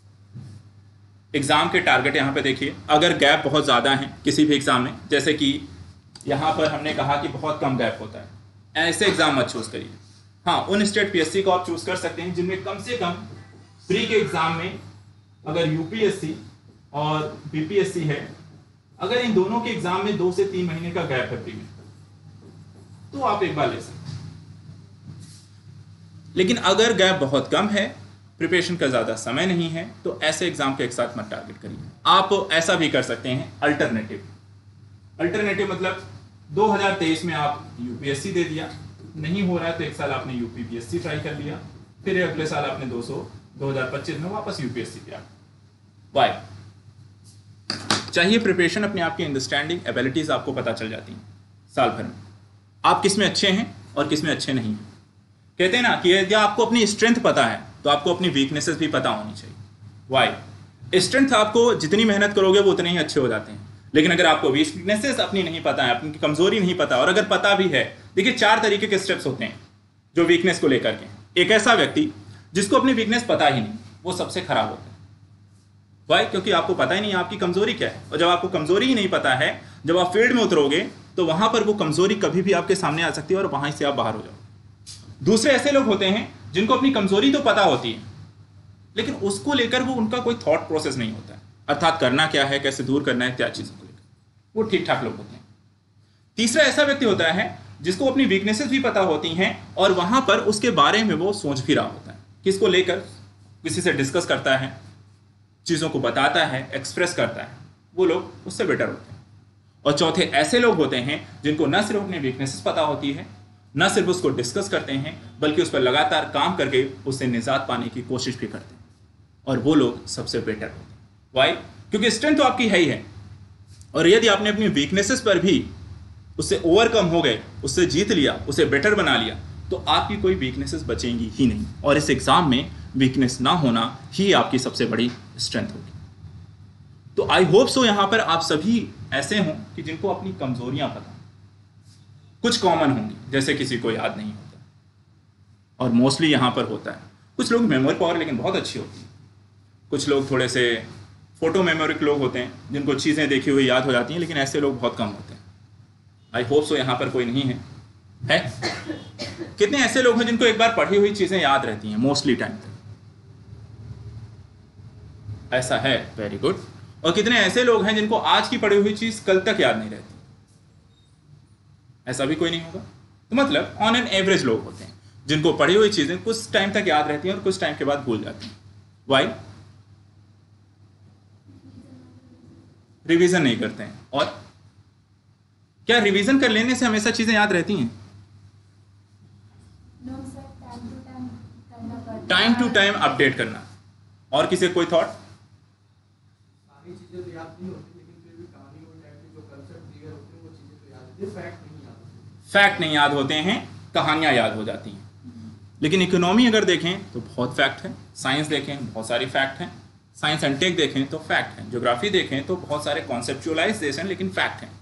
एग्जाम के टारगेट यहां पे देखिए, अगर गैप बहुत ज्यादा है किसी भी एग्जाम में, जैसे कि यहां पर हमने कहा कि बहुत कम गैप होता है, ऐसे एग्जाम मत चूज करिए। हाँ, उन स्टेट पीएससी को आप चूज कर सकते हैं जिनमें कम से कम प्री के एग्जाम में, अगर यूपीएससी और बीपीएससी है, अगर इन दोनों के एग्जाम में 2 से 3 महीने का गैप है प्री में, तो आप एक बार ले सकते हैं। लेकिन अगर गैप बहुत कम है, प्रिपरेशन का ज्यादा समय नहीं है, तो ऐसे एग्जाम के एक साथ मत टारगेट करिए। आप ऐसा भी कर सकते हैं, अल्टरनेटिव मतलब 2023 में आप यूपीएससी दे दिया, नहीं हो रहा है तो 1 साल आपने यूपीपीएससी ट्राई कर लिया, फिर अगले साल आपने 2025 में वापस यूपीएससी पे आ। वाई चाहिए? प्रिपरेशन अपने आप की अंडरस्टैंडिंग एबिलिटीज आपको पता चल जाती हैं साल भर में, आप किस में अच्छे हैं और किस में अच्छे नहीं हैं। कहते हैं ना कि यदि आपको अपनी स्ट्रेंथ पता है तो आपको अपनी वीकनेसेस भी पता होनी चाहिए। वाई? स्ट्रेंथ आपको जितनी मेहनत करोगे वो उतने ही अच्छे हो जाते हैं, लेकिन अगर आपको वीकनेसेस अपनी नहीं पता है, अपनी कमजोरी नहीं पता, और अगर पता भी है, देखिए 4 तरीके के स्टेप्स होते हैं जो वीकनेस को लेकर के। एक ऐसा व्यक्ति जिसको अपनी वीकनेस पता ही नहीं, वो सबसे खराब होता है। वाई? क्योंकि आपको पता ही नहीं आपकी कमजोरी क्या है, और जब आपको कमजोरी ही नहीं पता है, जब आप फील्ड में उतरोगे तो वहां पर वो कमजोरी कभी भी आपके सामने आ सकती है और वहां से आप बाहर हो जाओ। दूसरे ऐसे लोग होते हैं जिनको अपनी कमजोरी तो पता होती है, लेकिन उसको लेकर वो उनका कोई थॉट प्रोसेस नहीं होता है, अर्थात करना क्या है, कैसे दूर करना है, इत्यादि चीजों को लेकर वो ठीक ठाक लोग होते हैं। तीसरा ऐसा व्यक्ति होता है जिसको अपनी वीकनेसेस भी पता होती हैं और वहां पर उसके बारे में वो सोच भी रहा होता है, किसको लेकर किसी से डिस्कस करता है, चीजों को बताता है, एक्सप्रेस करता है, वो लोग उससे बेटर होते हैं। और चौथे ऐसे लोग होते हैं जिनको न सिर्फ अपनी वीकनेसेस पता होती है, न सिर्फ उसको डिस्कस करते हैं बल्कि उस पर लगातार काम करके उससे निजात पाने की कोशिश भी करते हैं, और वो लोग सबसे बेटर होते हैं। वाई? क्योंकि स्ट्रेंथ तो आपकी है ही है, और यदि आपने अपनी वीकनेसेस पर भी उससे ओवरकम हो गए, उससे जीत लिया, उसे बेटर बना लिया, तो आपकी कोई वीकनेसेस बचेंगी ही नहीं, और इस एग्जाम में वीकनेस ना होना ही आपकी सबसे बड़ी स्ट्रेंथ होगी। तो आई होप सो यहाँ पर आप सभी ऐसे हों कि जिनको अपनी कमजोरियां पता, कुछ कॉमन होंगी, जैसे किसी को याद नहीं होता, और मोस्टली यहाँ पर होता है। कुछ लोग मेमोरी पावर लेकिन बहुत अच्छी होती है, कुछ लोग थोड़े से फोटो मेमोरिक लोग होते हैं जिनको चीज़ें देखी हुई याद हो जाती हैं, लेकिन ऐसे लोग बहुत कम होते हैं। आई होप सो यहाँ पर कोई नहीं है। कितने ऐसे लोग हैं जिनको एक बार पढ़ी हुई चीज़ें याद रहती हैं मोस्टली टाइम तक? ऐसा है, वेरी गुड। और कितने ऐसे लोग हैं जिनको आज की पढ़ी हुई चीज़ कल तक याद नहीं रहती? ऐसा भी कोई नहीं होगा। तो मतलब ऑन एन एवरेज लोग होते हैं जिनको पढ़ी हुई चीज़ें कुछ टाइम तक याद रहती हैं और कुछ टाइम के बाद भूल जाती हैं। वाई? रिवीजन नहीं करते हैं। और क्या रिवीजन कर लेने से हमेशा चीजें याद रहती हैं? टाइम टू टाइम अपडेट करना। और किसी कोई थॉट? सारी चीजें तो याद नहीं होती, लेकिन फिर भी कहानी और टाइप के जो कंसेप्ट क्लियर होते हैं वो चीजें तो याद होती है, फैक्ट नहीं याद होते। फैक्ट नहीं याद होते हैं, कहानियां याद हो जाती हैं। लेकिन इकोनॉमी अगर देखें तो बहुत फैक्ट है, साइंस देखें बहुत सारी फैक्ट हैं, साइंस एंड टेक देखें तो फैक्ट है, ज्योग्राफी देखें तो बहुत सारे कॉन्सेप्चुअलाइजेशन लेकिन फैक्ट हैं।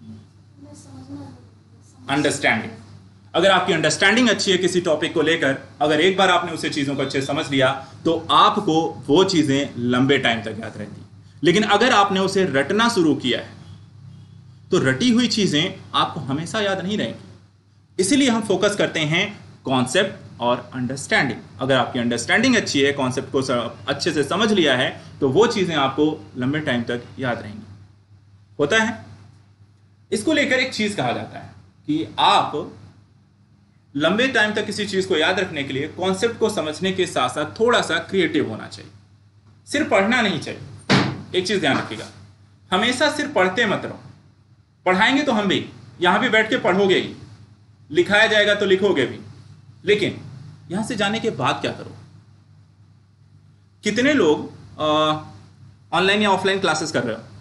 अंडरस्टैंडिंग, अगर आपकी अंडरस्टैंडिंग अच्छी है किसी टॉपिक को लेकर, अगर एक बार आपने उसे चीज़ों को अच्छे समझ लिया तो आपको वो चीज़ें लंबे टाइम तक याद रहती। लेकिन अगर आपने उसे रटना शुरू किया है तो रटी हुई चीज़ें आपको हमेशा याद नहीं रहेंगी। इसीलिए हम फोकस करते हैं कॉन्सेप्ट और अंडरस्टैंडिंग। अगर आपकी अंडरस्टैंडिंग अच्छी है, कॉन्सेप्ट को अच्छे से समझ लिया है, तो वो चीज़ें आपको लंबे टाइम तक याद रहेंगी। होता है, इसको लेकर एक चीज़ कहा जाता है कि आप लंबे टाइम तक किसी चीज़ को याद रखने के लिए कॉन्सेप्ट को समझने के साथ साथ थोड़ा सा क्रिएटिव होना चाहिए। सिर्फ पढ़ना नहीं चाहिए। एक चीज़ ध्यान रखिएगा, हमेशा सिर्फ पढ़ते मत रहो। पढ़ाएंगे तो हम भी यहाँ भी बैठ के पढ़ोगे ही, लिखाया जाएगा तो लिखोगे भी, लेकिन यहां से जाने के बाद क्या करो? कितने लोग ऑनलाइन या ऑफलाइन क्लासेस कर रहे हो?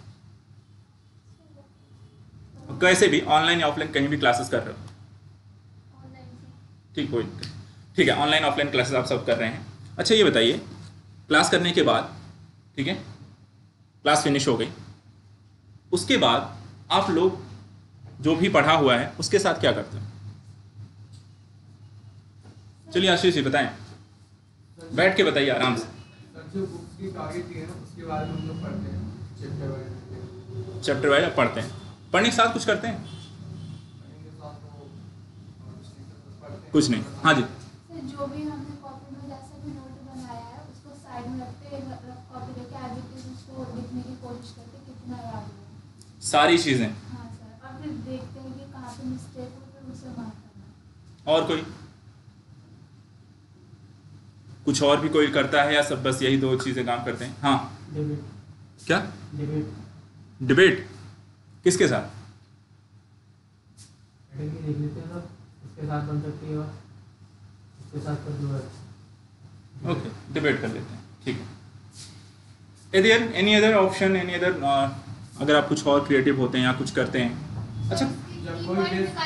कैसे भी ऑनलाइन या ऑफलाइन कहीं भी क्लासेस कर रहे हो? ठीक, कोई ठीक है, ऑनलाइन ऑफलाइन क्लासेस आप सब कर रहे हैं। अच्छा ये बताइए, क्लास करने के बाद, ठीक है, क्लास फिनिश हो गई, उसके बाद आप लोग जो भी पढ़ा हुआ है उसके साथ क्या करते हैं? चलिए आशीष जी बताएं, बैठ के बताइए आराम से। सर जो बुक्स की कागज दी है ना उसके बारे में हम लोग पढ़ते हैं, चैप्टर वाइज चैप्टर वाइज आप पढ़ते हैं, पढ़ने के साथ कुछ करते हैं? पढ़ने के साथ तो पढ़ते हैं। कुछ नहीं। हाँ जी, सर जो भी हमने कॉपी में जैसा भी नोट बनाया है उसको साइड में रखते हैं, कॉपी लेके आगे फिर उसको लिखने की कोशिश करते हैं कितना याद है सारी चीज़ें। हाँ सर, और फिर देखते हैं कि कहाँ पे मिस्टेक हो फिर उसे मार्क करना। और कोई कुछ और भी कोई करता है या सब बस यही दो चीज़ें काम करते हैं? हाँ, डिबेट क्या डिबेट डिबेट? किसके साथ? देख लेते हैं सर, उसके साथ बन सकती है, उसके साथ कर दो। ओके, डिबेट कर लेते हैं, ठीक है। Any other option, any other, अगर आप कुछ और क्रिएटिव होते हैं या कुछ करते हैं? अच्छा, जब कोई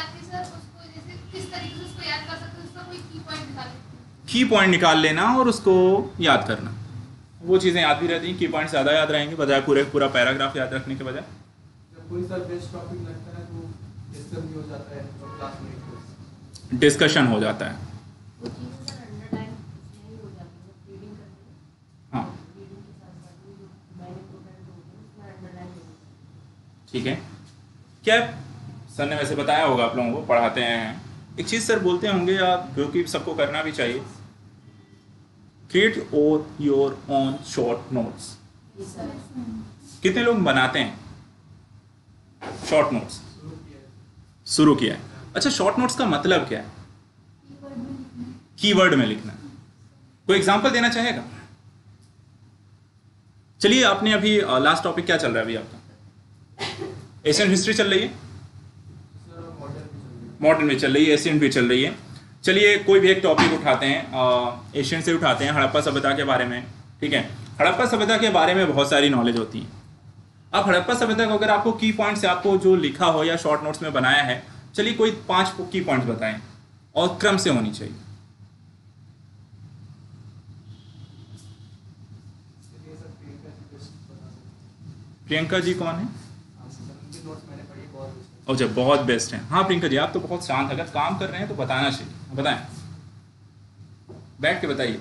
की पॉइंट निकाल लेना और उसको याद करना, वो चीज़ें याद भी रहती हैं। की पॉइंट ज़्यादा याद रहेंगे बजाय पूरा पैराग्राफ याद रखने के बजाय। जब कोई सर बेस्ट टॉपिक लगता है तो डिस्कस भी हो जाता है और क्लास में डिस्कशन हो जाता है। वो चीज़ें सर अंडरलाइन नहीं हो जाती है रीडिंग करते हैं। हाँ रीडिंग के साथ साथ मैंने प्रोग्राम होते हैं उसमें अंडरलाइन हो जाता है। ठीक है, क्या सर ने वैसे बताया होगा आप लोगों को, पढ़ाते हैं, एक चीज़ सर बोलते होंगे या जो कि सबको करना भी चाहिए, create your own short notes. कितने लोग बनाते हैं शॉर्ट नोट्स? शुरू किया है। अच्छा, शॉर्ट नोट्स का मतलब क्या है? कीवर्ड में लिखना। कोई एग्जांपल देना चाहेगा? चलिए, आपने अभी लास्ट टॉपिक क्या चल रहा है अभी आपका? एशियन हिस्ट्री चल रही है? सर मॉडर्न भी चल रही है। मॉडर्न भी चल रही है, एशियन भी चल रही है। चलिए कोई भी एक टॉपिक उठाते हैं, एशियन से उठाते हैं, हड़प्पा सभ्यता के बारे में। ठीक है, हड़प्पा सभ्यता के बारे में बहुत सारी नॉलेज होती है। अब हड़प्पा सभ्यता को अगर आपको की पॉइंट्स से आपको जो लिखा हो या शॉर्ट नोट्स में बनाया है, चलिए कोई 5 की पॉइंट्स बताएं और क्रम से होनी चाहिए। चलिए सर, प्रियंका जी बेस्ट बता सकते प्रियंका जी कौन है? हैं। हाँ सर, उनकी नोट्स मैंने पढ़ी, बहुत बेस्ट अच्छा, बहुत बेस्ट है। हाँ प्रियंका जी, आप तो बहुत शांत, अगर काम कर रहे हैं तो बताना चाहिए। बताएं, बैठ के बताइए।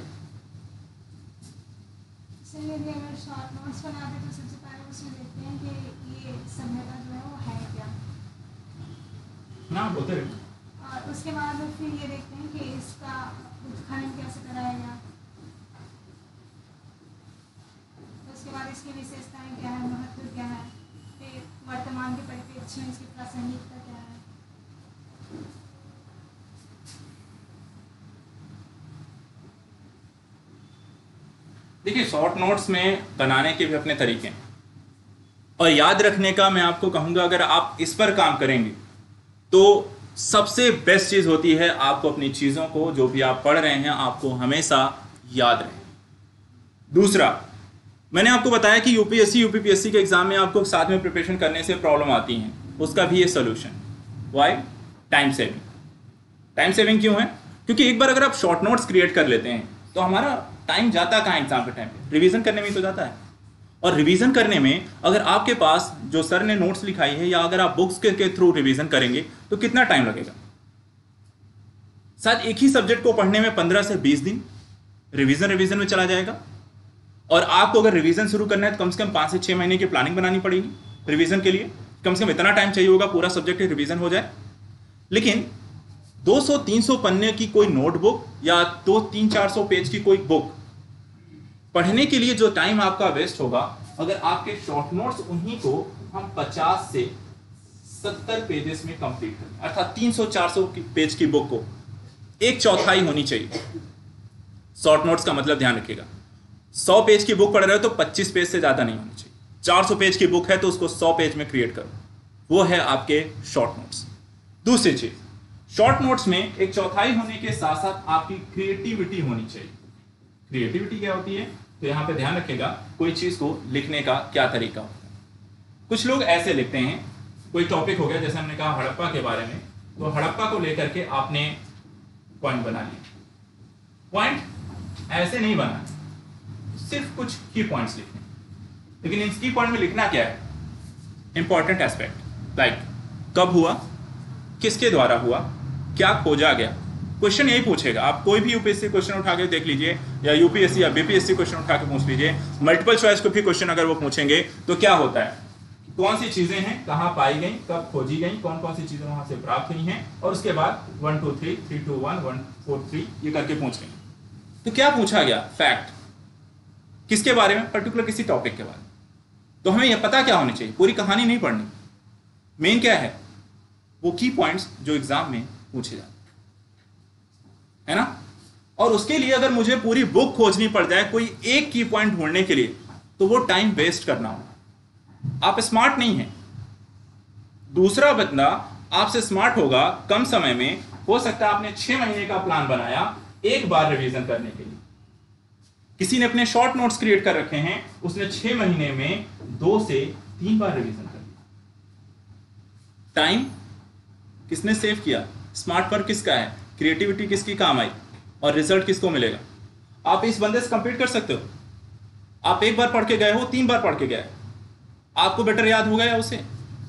सर यदि अगर शॉर्ट नोट्स बनाते तो सबसे पहले उसमें देखते हैं कि ये सभ्यता जो है वो है क्या, ना बोलते रहिए। और उसके बाद फिर ये देखते हैं कि इसका उत्खनन कैसे कराया गया, उसके बाद इसकी विशेषताएं क्या है, महत्व क्या है, फिर वर्तमान के परिप्रेक्ष्य में इसकी प्रासंगिकता क्या है। देखिए, शॉर्ट नोट्स में बनाने के भी अपने तरीके हैं, और याद रखने का मैं आपको कहूंगा, अगर आप इस पर काम करेंगे तो सबसे बेस्ट चीज होती है आपको अपनी चीजों को, जो भी आप पढ़ रहे हैं, आपको हमेशा याद रहे। दूसरा, मैंने आपको बताया कि यूपीएससी यूपीपीएससी के एग्जाम में आपको साथ में प्रिपरेशन करने से प्रॉब्लम आती है, उसका भी ये solution. Why? Time saving. Time saving क्यों है? क्योंकि एक बार अगर आप शॉर्ट नोट्स क्रिएट कर लेते हैं तो हमारा टाइम जाता कहाँ एग्जाम के टाइम पे? रिवीजन करने में ही तो जाता है। और रिवीजन करने में अगर आपके पास जो सर ने नोट्स लिखाई है, या अगर आप बुक्स के थ्रू रिवीजन करेंगे तो कितना टाइम लगेगा? शायद एक ही सब्जेक्ट को पढ़ने में 15 से 20 दिन रिवीजन में चला जाएगा। और आपको अगर रिवीजन शुरू करना है तो कम से कम 5 से 6 महीने की प्लानिंग बनानी पड़ेगी रिवीजन के लिए। कम से कम इतना टाइम चाहिए होगा पूरा सब्जेक्ट रिवीजन हो जाए। लेकिन 200-300 पन्ने की कोई नोटबुक या 200-400 पेज की कोई बुक पढ़ने के लिए जो टाइम आपका वेस्ट होगा, अगर आपके शॉर्ट नोट्स उन्हीं को हम 50 से 70 पेजेस में कंप्लीट करें, अर्थात 300-400 पेज की बुक को 1/4 होनी चाहिए। शॉर्ट नोट्स का मतलब ध्यान रखिएगा, 100 पेज की बुक पढ़ रहे हो तो 25 पेज से ज्यादा नहीं होनी चाहिए। 400 पेज की बुक है तो उसको 100 पेज में क्रिएट करो, वो है आपके शॉर्ट नोट्स। दूसरी चीज, शॉर्ट नोट्स में 1/4 होने के साथ साथ आपकी क्रिएटिविटी होनी चाहिए। क्रिएटिविटी क्या होती है? तो यहां पे ध्यान रखिएगा, कोई चीज को लिखने का क्या तरीका होता है। कुछ लोग ऐसे लिखते हैं, कोई टॉपिक हो गया, जैसे हमने कहा हड़प्पा के बारे में, तो हड़प्पा को लेकर के आपने पॉइंट बना लिया। पॉइंट ऐसे नहीं बना, सिर्फ कुछ की पॉइंट्स लिखने, लेकिन इन की पॉइंट में लिखना क्या है? इंपॉर्टेंट एस्पेक्ट, लाइक कब हुआ, किसके द्वारा हुआ, क्या खोजा गया। क्वेश्चन यही पूछेगा। आप कोई भी यूपीएससी क्वेश्चन उठा के देख लीजिए, या यूपीएससी या बीपीएससी क्वेश्चन उठा के पूछ लीजिए, मल्टीपल चॉइस को भी क्वेश्चन अगर वो पूछेंगे तो क्या होता है, कौन सी चीजें हैं, कहां पाई गई, कब खोजी गई, कौन कौन सी चीजें वहां से प्राप्त हुई हैं, और उसके बाद 1 2 3 3 2 1 1 4 3 ये करके पूछेंगे। तो क्या पूछा गया? फैक्ट, किसके बारे में? पर्टिकुलर किसी टॉपिक के बारे में। तो हमें यह पता क्या होनी चाहिए, पूरी कहानी नहीं पढ़नी। मेन क्या है? वो की पॉइंट्स जो एग्जाम में पूछे जाते है ना। और उसके लिए अगर मुझे पूरी बुक खोजनी पड़ जाए कोई एक की पॉइंट ढूंढने के लिए, तो वो टाइम वेस्ट करना होगा। आप स्मार्ट नहीं हैं, दूसरा बंदा आपसे स्मार्ट होगा, कम समय में, हो सकता है आपने 6 महीने का प्लान बनाया एक बार रिवीजन करने के लिए। किसी ने अपने शॉर्ट नोट्स क्रिएट कर रखे हैं, उसने 6 महीने में 2 से 3 बार रिवीजन कर लिया। टाइम किसने सेव किया? स्मार्ट वर्क किसका है? क्रिएटिविटी किसकी काम आई? और रिजल्ट किसको मिलेगा? आप इस बंदे से कंपीट कर सकते हो। आप एक बार पढ़ के गए हो, 3 बार पढ़ के गए, आपको बेटर याद हो गया उसे,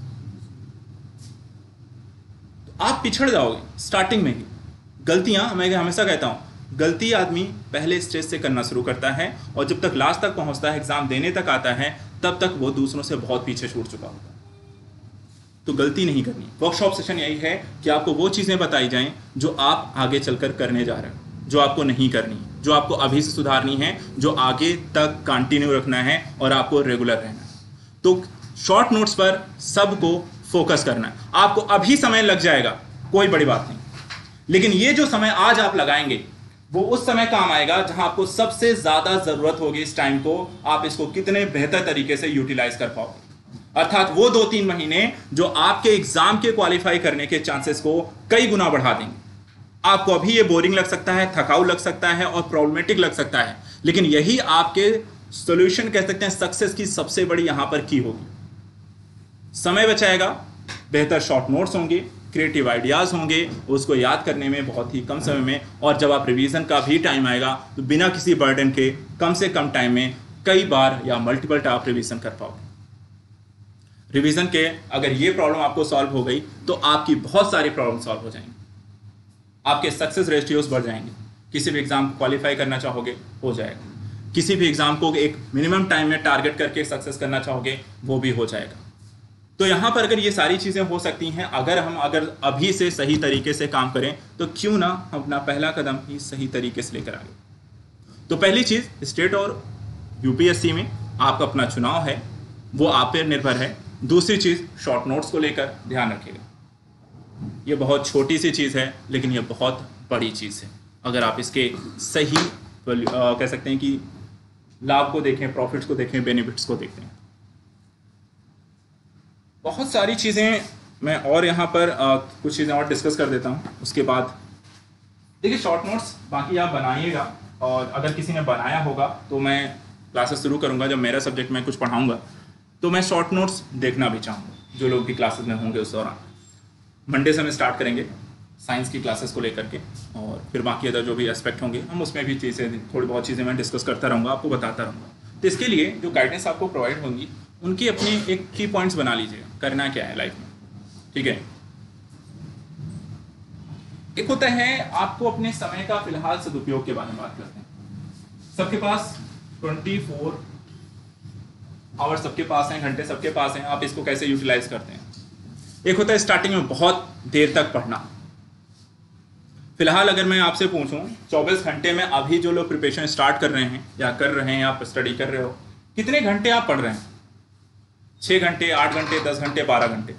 तो आप पिछड़ जाओगे स्टार्टिंग में ही। गलतियां, मैं हमेशा कहता हूं, गलती आदमी पहले स्टेज से करना शुरू करता है, और जब तक लास्ट तक पहुंचता है, एग्जाम देने तक आता है, तब तक वो दूसरों से बहुत पीछे छूट चुका होता है। तो गलती नहीं करनी। वर्कशॉप सेशन यही है कि आपको वो चीजें बताई जाएं जो आप आगे चलकर करने जा रहे हो, जो आपको नहीं करनी, जो आपको अभी से सुधारनी है, जो आगे तक कंटिन्यू रखना है और आपको रेगुलर रहना है। तो शॉर्ट नोट्स पर सबको फोकस करना है। आपको अभी समय लग जाएगा, कोई बड़ी बात नहीं, लेकिन ये जो समय आज आप लगाएंगे वो उस समय काम आएगा जहां आपको सबसे ज्यादा जरूरत होगी इस टाइम को। आप इसको कितने बेहतर तरीके से यूटिलाइज कर पाओगे। अर्थात वो 2-3 महीने जो आपके एग्जाम के क्वालिफाई करने के चांसेस को कई गुना बढ़ा देंगे। आपको अभी ये बोरिंग लग सकता है, थकाऊ लग सकता है और प्रॉब्लमेटिक लग सकता है, लेकिन यही आपके सॉल्यूशन कह सकते हैं सक्सेस की सबसे बड़ी यहां पर की होगी। समय बचाएगा, बेहतर शॉर्ट नोट्स होंगे, क्रिएटिव आइडियाज होंगे, उसको याद करने में बहुत ही कम समय में, और जब आप रिवीजन का भी टाइम आएगा तो बिना किसी बर्डन के कम से कम टाइम में कई बार या मल्टीपल टाइम आप रिवीजन कर पाओगे। रिवीजन के अगर ये प्रॉब्लम आपको सॉल्व हो गई तो आपकी बहुत सारी प्रॉब्लम सॉल्व हो जाएंगी, आपके सक्सेस रेशियोज बढ़ जाएंगे। किसी भी एग्जाम को क्वालिफाई करना चाहोगे हो जाएगा, किसी भी एग्जाम को एक मिनिमम टाइम में टारगेट करके सक्सेस करना चाहोगे वो भी हो जाएगा। तो यहाँ पर अगर ये सारी चीज़ें हो सकती हैं अगर हम अभी से सही तरीके से काम करें, तो क्यों ना हम अपना पहला कदम ही सही तरीके से लेकर आए। तो पहली चीज़, स्टेट और यूपीएससी में आपका अपना चुनाव है, वो आप पर निर्भर है। दूसरी चीज़, शॉर्ट नोट्स को लेकर ध्यान रखिएगा। ये बहुत छोटी सी चीज़ है लेकिन ये बहुत बड़ी चीज़ है। अगर आप इसके सही कह सकते हैं कि लाभ को देखें, प्रॉफिट्स को देखें, बेनिफिट्स को देखें, बहुत सारी चीज़ें मैं और यहाँ पर कुछ चीज़ें और डिस्कस कर देता हूँ। उसके बाद देखिए, शॉर्ट नोट्स बाकी आप बनाइएगा, और अगर किसी ने बनाया होगा तो मैं क्लासेस शुरू करूँगा, जब मेरा सब्जेक्ट मैं कुछ पढ़ाऊँगा तो मैं शॉर्ट नोट्स देखना भी चाहूँगा, जो लोग भी क्लासेस में होंगे उस दौरान। मंडे से हम स्टार्ट करेंगे साइंस की क्लासेस को लेकर के, और फिर बाकी अदर जो भी एस्पेक्ट होंगे हम उसमें भी चीज़ें, थोड़ी बहुत चीज़ें मैं डिस्कस करता रहूँगा, आपको बताता रहूँगा। तो इसके लिए जो गाइडेंस आपको प्रोवाइड होंगी उनकी अपनी एक की पॉइंट्स बना लीजिएगा, करना क्या है लाइफ में, ठीक है। एक होता है आपको अपने समय का फिलहाल सदुपयोग के बारे में बात करते हैं। सबके पास 24 आवर्स सबके पास हैं, घंटे सबके पास हैं, आप इसको कैसे यूटिलाइज करते हैं। एक होता है स्टार्टिंग में बहुत देर तक पढ़ना। फिलहाल अगर मैं आपसे पूछूं 24 घंटे में अभी जो लोग प्रिपरेशन स्टार्ट कर रहे हैं या कर रहे हैं, आप स्टडी कर रहे हो, कितने घंटे आप पढ़ रहे हैं? 6 घंटे, 8 घंटे, 10 घंटे, 12 घंटे?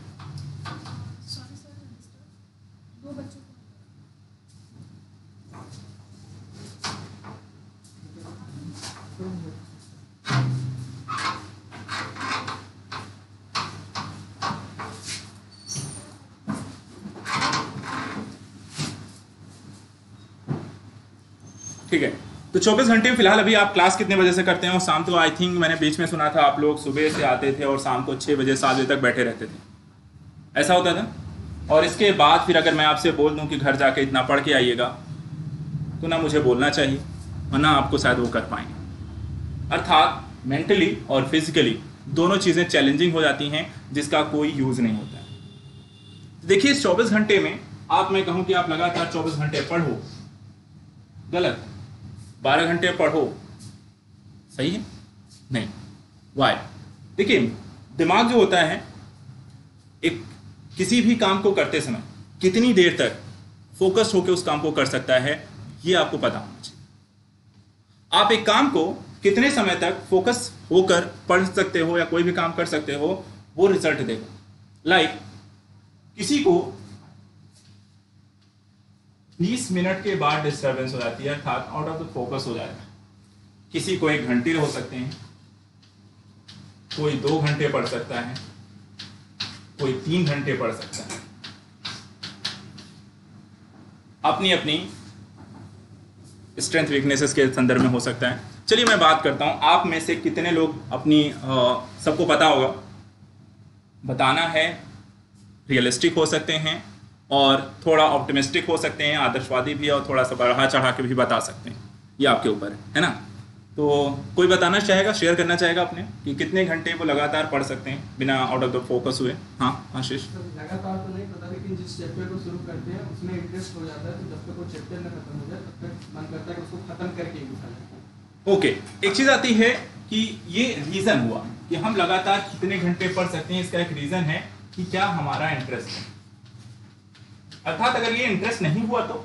ठीक है, तो 24 घंटे में फिलहाल अभी आप क्लास कितने बजे से करते हैं? और शाम को आई थिंक मैंने बीच में सुना था आप लोग सुबह से आते थे और शाम को 6 बजे 7 बजे तक बैठे रहते थे, ऐसा होता था? और इसके बाद फिर अगर मैं आपसे बोल दूं कि घर जाके इतना पढ़ के आइएगा, तो ना मुझे बोलना चाहिए और ना आपको शायद वो कर पाएंगे। अर्थात मेंटली और फिजिकली दोनों चीज़ें चैलेंजिंग हो जाती हैं, जिसका कोई यूज़ नहीं होता है। देखिए, इस 24 घंटे में आप, मैं कहूँ कि आप लगातार 24 घंटे पढ़ो, गलत। 12 घंटे पढ़ो, सही है? नहीं। वाई? देखिए, दिमाग जो होता है एक किसी भी काम को करते समय कितनी देर तक फोकस होकर उस काम को कर सकता है, ये आपको पता होना चाहिए। आप एक काम को कितने समय तक फोकस होकर पढ़ सकते हो या कोई भी काम कर सकते हो, वो रिजल्ट देगा। लाइक किसी को 20 मिनट के बाद डिस्टर्बेंस हो जाती है, अर्थात आउट ऑफ द फोकस हो जाएगा। किसी को 1 घंटे हो सकते हैं, कोई 2 घंटे पढ़ सकता है, कोई 3 घंटे पढ़ सकता है। अपनी अपनी स्ट्रेंथ वीकनेसेस के संदर्भ में हो सकता है। चलिए मैं बात करता हूं, आप में से कितने लोग अपनी सबको पता होगा, बताना है, रियलिस्टिक हो सकते हैं और थोड़ा ऑप्टिमिस्टिक हो सकते हैं, आदर्शवादी भी, और थोड़ा सा बढ़ा चढ़ा के भी बता सकते हैं, ये आपके ऊपर है ना। तो कोई बताना चाहेगा, शेयर करना चाहेगा अपने कि कितने घंटे वो लगातार पढ़ सकते हैं बिना आउट ऑफ द फोकस हुए? हाँ आशीष। लगातार तो नहीं पता, लेकिन जिस चैप्टर को शुरू करते हैं उसमें इंटरेस्ट हो जाता है, तो जब तक वो चैप्टर ना खत्म हो जाए तब तक मन करता है कि उसको खत्म करके ही उठा जाए। ओके, एक चीज आती है कि ये रीजन हुआ कि हम लगातार कितने घंटे पढ़ सकते हैं, इसका एक रीजन है कि क्या हमारा इंटरेस्ट है। अर्थात अगर ये इंटरेस्ट नहीं हुआ तो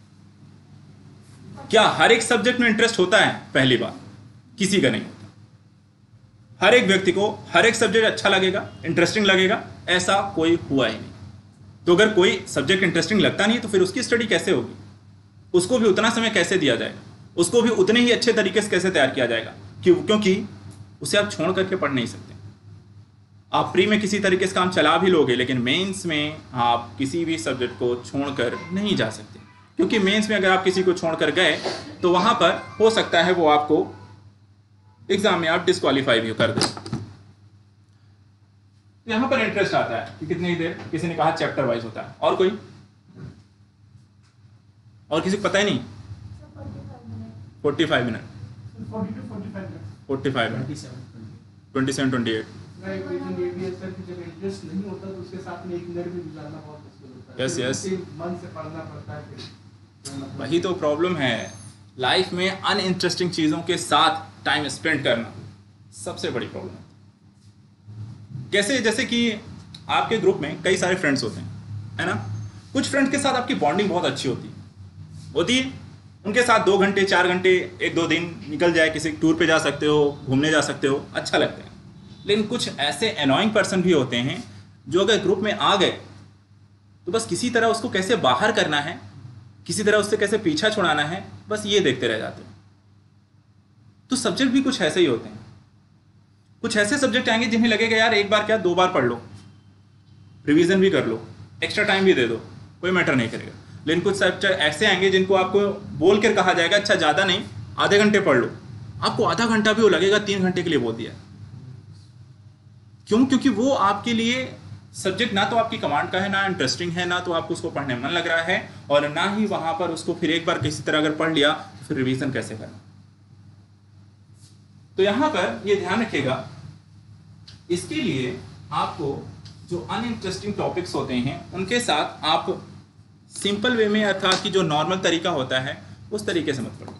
क्या हर एक सब्जेक्ट में इंटरेस्ट होता है? पहली बात, किसी का नहीं होता। हर एक व्यक्ति को हर एक सब्जेक्ट अच्छा लगेगा, इंटरेस्टिंग लगेगा, ऐसा कोई हुआ ही नहीं। तो अगर कोई सब्जेक्ट इंटरेस्टिंग लगता नहीं तो फिर उसकी स्टडी कैसे होगी? उसको भी उतना समय कैसे दिया जाएगा? उसको भी उतने ही अच्छे तरीके से कैसे तैयार किया जाएगा? क्योंकि उसे आप छोड़ करके पढ़ नहीं सकते। आप प्री में किसी तरीके से काम चला भी लोगे, लेकिन मेंस में आप किसी भी सब्जेक्ट को छोड़कर नहीं जा सकते, क्योंकि मेंस में अगर आप किसी को छोड़कर गए तो वहां पर हो सकता है वो आपको एग्जाम में आप डिस्क्वालीफाई भी कर दें। यहां पर इंटरेस्ट आता है कि कितनी देर, किसी ने कहा चैप्टर वाइज होता है। और कोई, और किसी को पता ही नहीं? 45 मिनट 40 to 45 मिनट 45 मिनट 27 28। एक रीजन ये भी है सर कि जब इंटरेस्ट नहीं होता तो उसके साथ में 1 मिनट भी गुजारना बहुत मुश्किल होता है। Yes, yes. मन से पढ़ना पड़ता है फिर। वही तो प्रॉब्लम है, लाइफ में अनइंटरेस्टिंग चीज़ों के साथ टाइम स्पेंड करना सबसे बड़ी प्रॉब्लम है। कैसे, जैसे कि आपके ग्रुप में कई सारे फ्रेंड्स होते हैं, है ना? कुछ फ्रेंड्स के साथ आपकी बॉन्डिंग बहुत अच्छी होती है, उनके साथ 2 घंटे 4 घंटे 1-2 दिन निकल जाए, किसी टूर पे जा सकते हो, घूमने जा सकते हो, अच्छा लगता है। लेकिन कुछ ऐसे एनॉइंग पर्सन भी होते हैं जो अगर ग्रुप में आ गए तो बस किसी तरह उसको कैसे बाहर करना है, किसी तरह उससे कैसे पीछा छुड़ाना है, बस ये देखते रह जाते हैं। तो सब्जेक्ट भी कुछ ऐसे ही होते हैं। कुछ ऐसे सब्जेक्ट आएंगे जिन्हें लगेगा यार 1 बार क्या 2 बार पढ़ लो, रिवीजन भी कर लो, एक्स्ट्रा टाइम भी दे दो, कोई मैटर नहीं करेगा। लेकिन कुछ सब्जेक्ट ऐसे आएंगे जिनको आपको बोल कर कहा जाएगा अच्छा ज़्यादा नहीं, आधे घंटे पढ़ लो, आपको आधा घंटा भी वो लगेगा 3 घंटे के लिए बोल दिया। क्यों? क्योंकि वो आपके लिए सब्जेक्ट ना तो आपकी कमांड का है, ना इंटरेस्टिंग है, ना तो आपको उसको पढ़ने में मन लग रहा है, और ना ही वहां पर उसको फिर एक बार किसी तरह अगर पढ़ लिया तो फिर रिवीजन कैसे करना। तो यहां पर ये ध्यान रखिएगा, इसके लिए आपको जो अनइंटरेस्टिंग टॉपिक्स होते हैं उनके साथ आप सिंपल वे में, अर्थात कि जो नॉर्मल तरीका होता है उस तरीके से मत पढ़ो।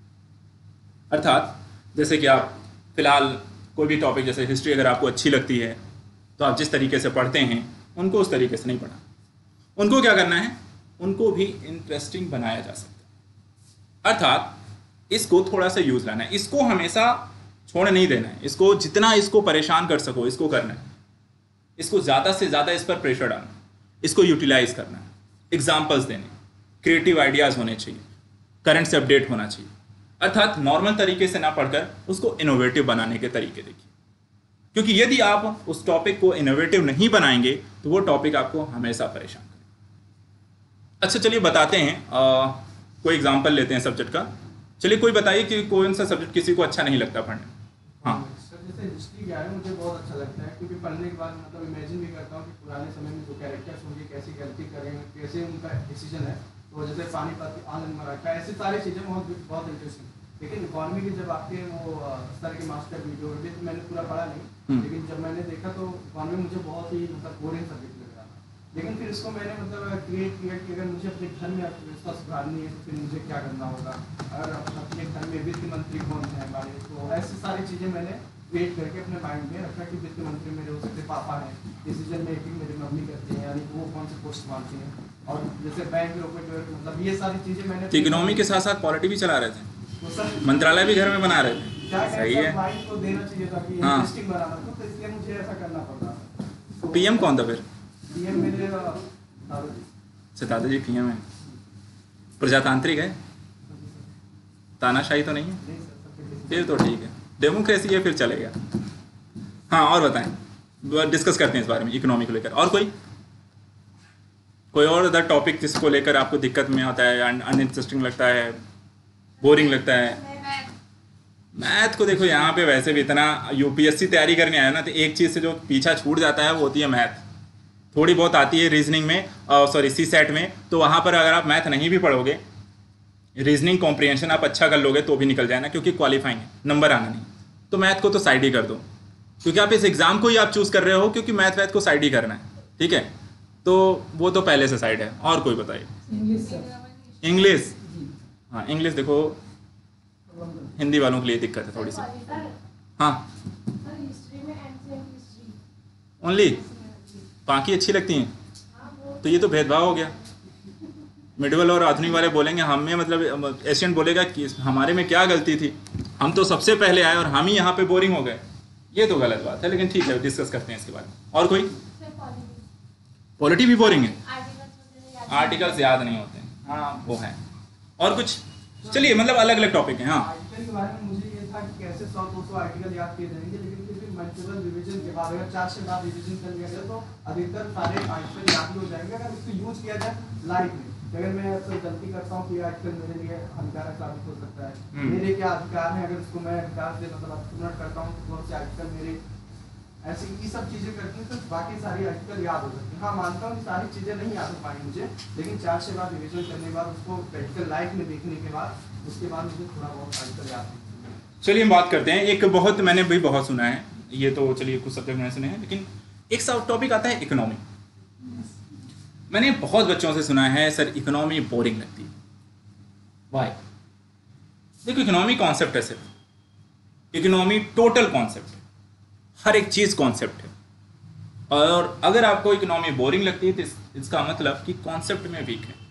अर्थात जैसे कि आप फिलहाल कोई भी टॉपिक, जैसे हिस्ट्री अगर आपको अच्छी लगती है तो आप जिस तरीके से पढ़ते हैं उनको उस तरीके से नहीं पढ़ा। उनको क्या करना है, उनको भी इंटरेस्टिंग बनाया जा सकता है। अर्थात इसको थोड़ा सा यूज लाना है, इसको हमेशा छोड़ नहीं देना है, इसको जितना इसको परेशान कर सको इसको करना है, इसको ज़्यादा से ज़्यादा इस पर प्रेशर डालना, इसको यूटिलाइज करना है, एग्जाम्पल्स देने, क्रिएटिव आइडियाज़ होने चाहिए, करंट से अपडेट होना चाहिए। अर्थात नॉर्मल तरीके से ना पढ़कर उसको इनोवेटिव बनाने के तरीके देखिए, क्योंकि यदि आप उस टॉपिक को इनोवेटिव नहीं बनाएंगे तो वो टॉपिक आपको हमेशा परेशान करेगा। अच्छा चलिए बताते हैं, कोई एग्जांपल लेते हैं सब्जेक्ट का। चलिए कोई बताइए कि कौन सा सब्जेक्ट किसी को अच्छा नहीं लगता पढ़ने। हाँ सर, जैसे हिस्ट्री क्या है मुझे बहुत अच्छा लगता है, क्योंकि पढ़ने के बाद मतलब इमेजिन भी करता हूँ कि पुराने समय में जो कैरेक्टर्स होंगे कैसी गलती करेंगे, कैसे उनका डिसीजन है, तो जैसे पानीपत, आनंद मराठा, ऐसी सारी चीज़ें बहुत इंटरेस्टिंग। लेकिन इकॉनमी की जब आपके वो सर के मास्टर वीडियो भी तो मैंने पूरा पढ़ा नहीं, लेकिन जब मैंने देखा तो इकॉनमी मुझे बहुत ही मतलब बोरिंग सब्जेक्ट लग रहा था। लेकिन फिर इसको मैंने मतलब क्रिएट किया कि अगर मुझे अपने घर में अर्थव्यवस्था सुधारनी है तो फिर मुझे क्या करना होगा, अगर अपने घर में वित्त मंत्री कौन है हमारे, तो ऐसी सारी चीज़ें मैंने क्रिएट करके अपने माइंड में रखा कि वित्त मंत्री मेरे हो सकते पापा हैं, डिसीजन मेकिंग मेरी मम्मी करती हैं, यानी वो कौन से पोस्ट मानती हैं, और जैसे बैंक रोके, मतलब ये सारी चीज़ें मैंने इकोनॉमी के साथ साथ पॉलिटी भी चला रहे थे, तो सर मंत्रालय भी घर में बना रहे थे। क्या सही है, माइंड को देना चाहिए था कि हाँ। इंटरेस्टिंग बनाना था, तो इसलिए मुझे ऐसा करना पड़ रहा था। पीएम कौन था फिर? पीएम मेरे दादाजी। अच्छा दादाजी पीएम है, प्रजातांत्रिक है, तानाशाही तो नहीं है? नहीं सर, सबके फिर तो ठीक है, डेमोक्रेसी है, फिर चलेगा। हाँ और बताएं, डिस्कस करते हैं इस बारे में इकोनॉमी को लेकर। और कोई और अदर टॉपिक जिसको लेकर आपको दिक्कत में आता है, अनइंटरेस्टिंग लगता है, बोरिंग लगता है? मैथ को देखो, यहाँ पे वैसे भी इतना यूपीएससी तैयारी करने आया ना, तो एक चीज़ से जो पीछा छूट जाता है वो होती है मैथ। थोड़ी बहुत आती है रीजनिंग में, सॉरी सी सेट में, तो वहाँ पर अगर आप मैथ नहीं भी पढ़ोगे, रीजनिंग कॉम्प्रिहेंशन आप अच्छा कर लोगे तो भी निकल जाए ना, क्योंकि क्वालिफाइंग है, नंबर आना नहीं। तो मैथ को तो साइड ही कर दो, क्योंकि आप इस एग्ज़ाम को ही आप चूज़ कर रहे हो क्योंकि मैथ को साइड ही करना है, ठीक है? तो वो तो पहले से साइड है। और कोई बताइए। English sir. इंग्लिश, जी। हाँ इंग्लिश देखो हिंदी वालों के लिए दिक्कत है थोड़ी सी। हाँ ओनली, बाकी अच्छी लगती हैं, तो ये तो भेदभाव हो गया। मिडिवल और आधुनिक वाले बोलेंगे हम में, मतलब एशियन बोलेगा कि हमारे में क्या गलती थी, हम तो सबसे पहले आए और हम ही यहाँ पे बोरिंग हो गए। ये तो गलत बात है, लेकिन ठीक है डिस्कस करते हैं इसके बारे में। और कोई? पॉलिटी भी बोरिंग है, आर्टिकल्स याद नहीं होते हैं, हाँ वो है। और कुछ? चलिए मतलब अलग अलग टॉपिक है। हाँ आर्टिकल के बारे में मुझे ये था कि कैसे 100-200 आर्टिकल याद किए जाएंगे, लेकिन फिर भी मल्टीपल रिवीजन के बाद अगर 4 से बाद रिवीजन कर लिया जाए तो अधिकतर सारे आर्टिकल याद भी हो जाएंगे अगर इसको यूज किया जाए लाइफ में। अगर मैं कोई गलती करता हूँ कि आर्टिकल मेरे लिए हानिकारक साबित हो सकता है, मेरे क्या अधिकार है, अगर इसको मैं अधिकार से मतलब पूर्ण करता हूँ तो कौन से आर्टिकल मेरे ऐसी ये सब चीजें करती हैं तो बाकी सारी आर्टिकल याद हो सकती हैं। हाँ मानता हूँ कि सारी चीजें नहीं याद हो पाई मुझे, लेकिन 4 से बाद रिवीजन करने के बाद उसको प्रैक्टिकल लाइफ में देखने के बाद उसके बाद मुझे थोड़ा बहुत आर्टिकल याद है। चलिए हम बात करते हैं, एक बहुत मैंने भी बहुत सुना है, ये तो चलिए कुछ सब्जेक्ट मैंने सुने हैं, लेकिन एक सब टॉपिक आता है इकोनॉमी। मैंने बहुत बच्चों से सुना है सर इकोनॉमी बोरिंग लगती है। वाई? देखो इकोनॉमी कॉन्सेप्ट है, सिर्फ इकोनॉमी टोटल कॉन्सेप्ट है, हर एक चीज कॉन्सेप्ट है। और अगर आपको इकोनॉमी बोरिंग लगती है तो इसका मतलब कि कॉन्सेप्ट में वीक है।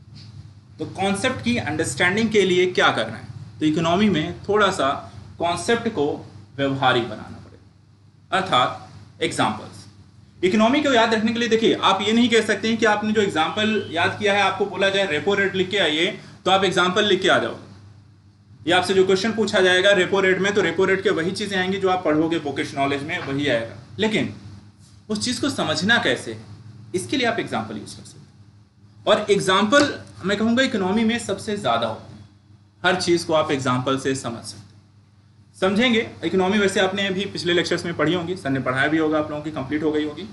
तो कॉन्सेप्ट की अंडरस्टैंडिंग के लिए क्या करना है, तो इकोनॉमी में थोड़ा सा कॉन्सेप्ट को व्यवहारिक बनाना पड़ेगा, अर्थात एग्जाम्पल्स। इकोनॉमी को याद रखने के लिए देखिए आप ये नहीं कह सकते हैं कि आपने जो एग्जाम्पल याद किया है, आपको बोला जाए रेपो रेट लिख के आइए तो आप एग्जाम्पल लिख के आ जाओगे, या आपसे जो क्वेश्चन पूछा जाएगा रेपो रेट में तो रेपो रेट के वही चीजें आएंगी जो आप पढ़ोगे बुकिश नॉलेज में, वही आएगा। लेकिन उस चीज को समझना कैसे है, इसके लिए आप एग्जाम्पल यूज कर सकते हैं। और एग्जाम्पल मैं कहूंगा इकोनॉमी में सबसे ज्यादा होते हैं, हर चीज को आप एग्जाम्पल से समझ सकते हैं, समझेंगे। इकोनॉमी वैसे आपने अभी पिछले लेक्चर्स में पढ़ी होंगी, सर ने पढ़ाया भी होगा, आप लोगों की कंप्लीट हो गई होगी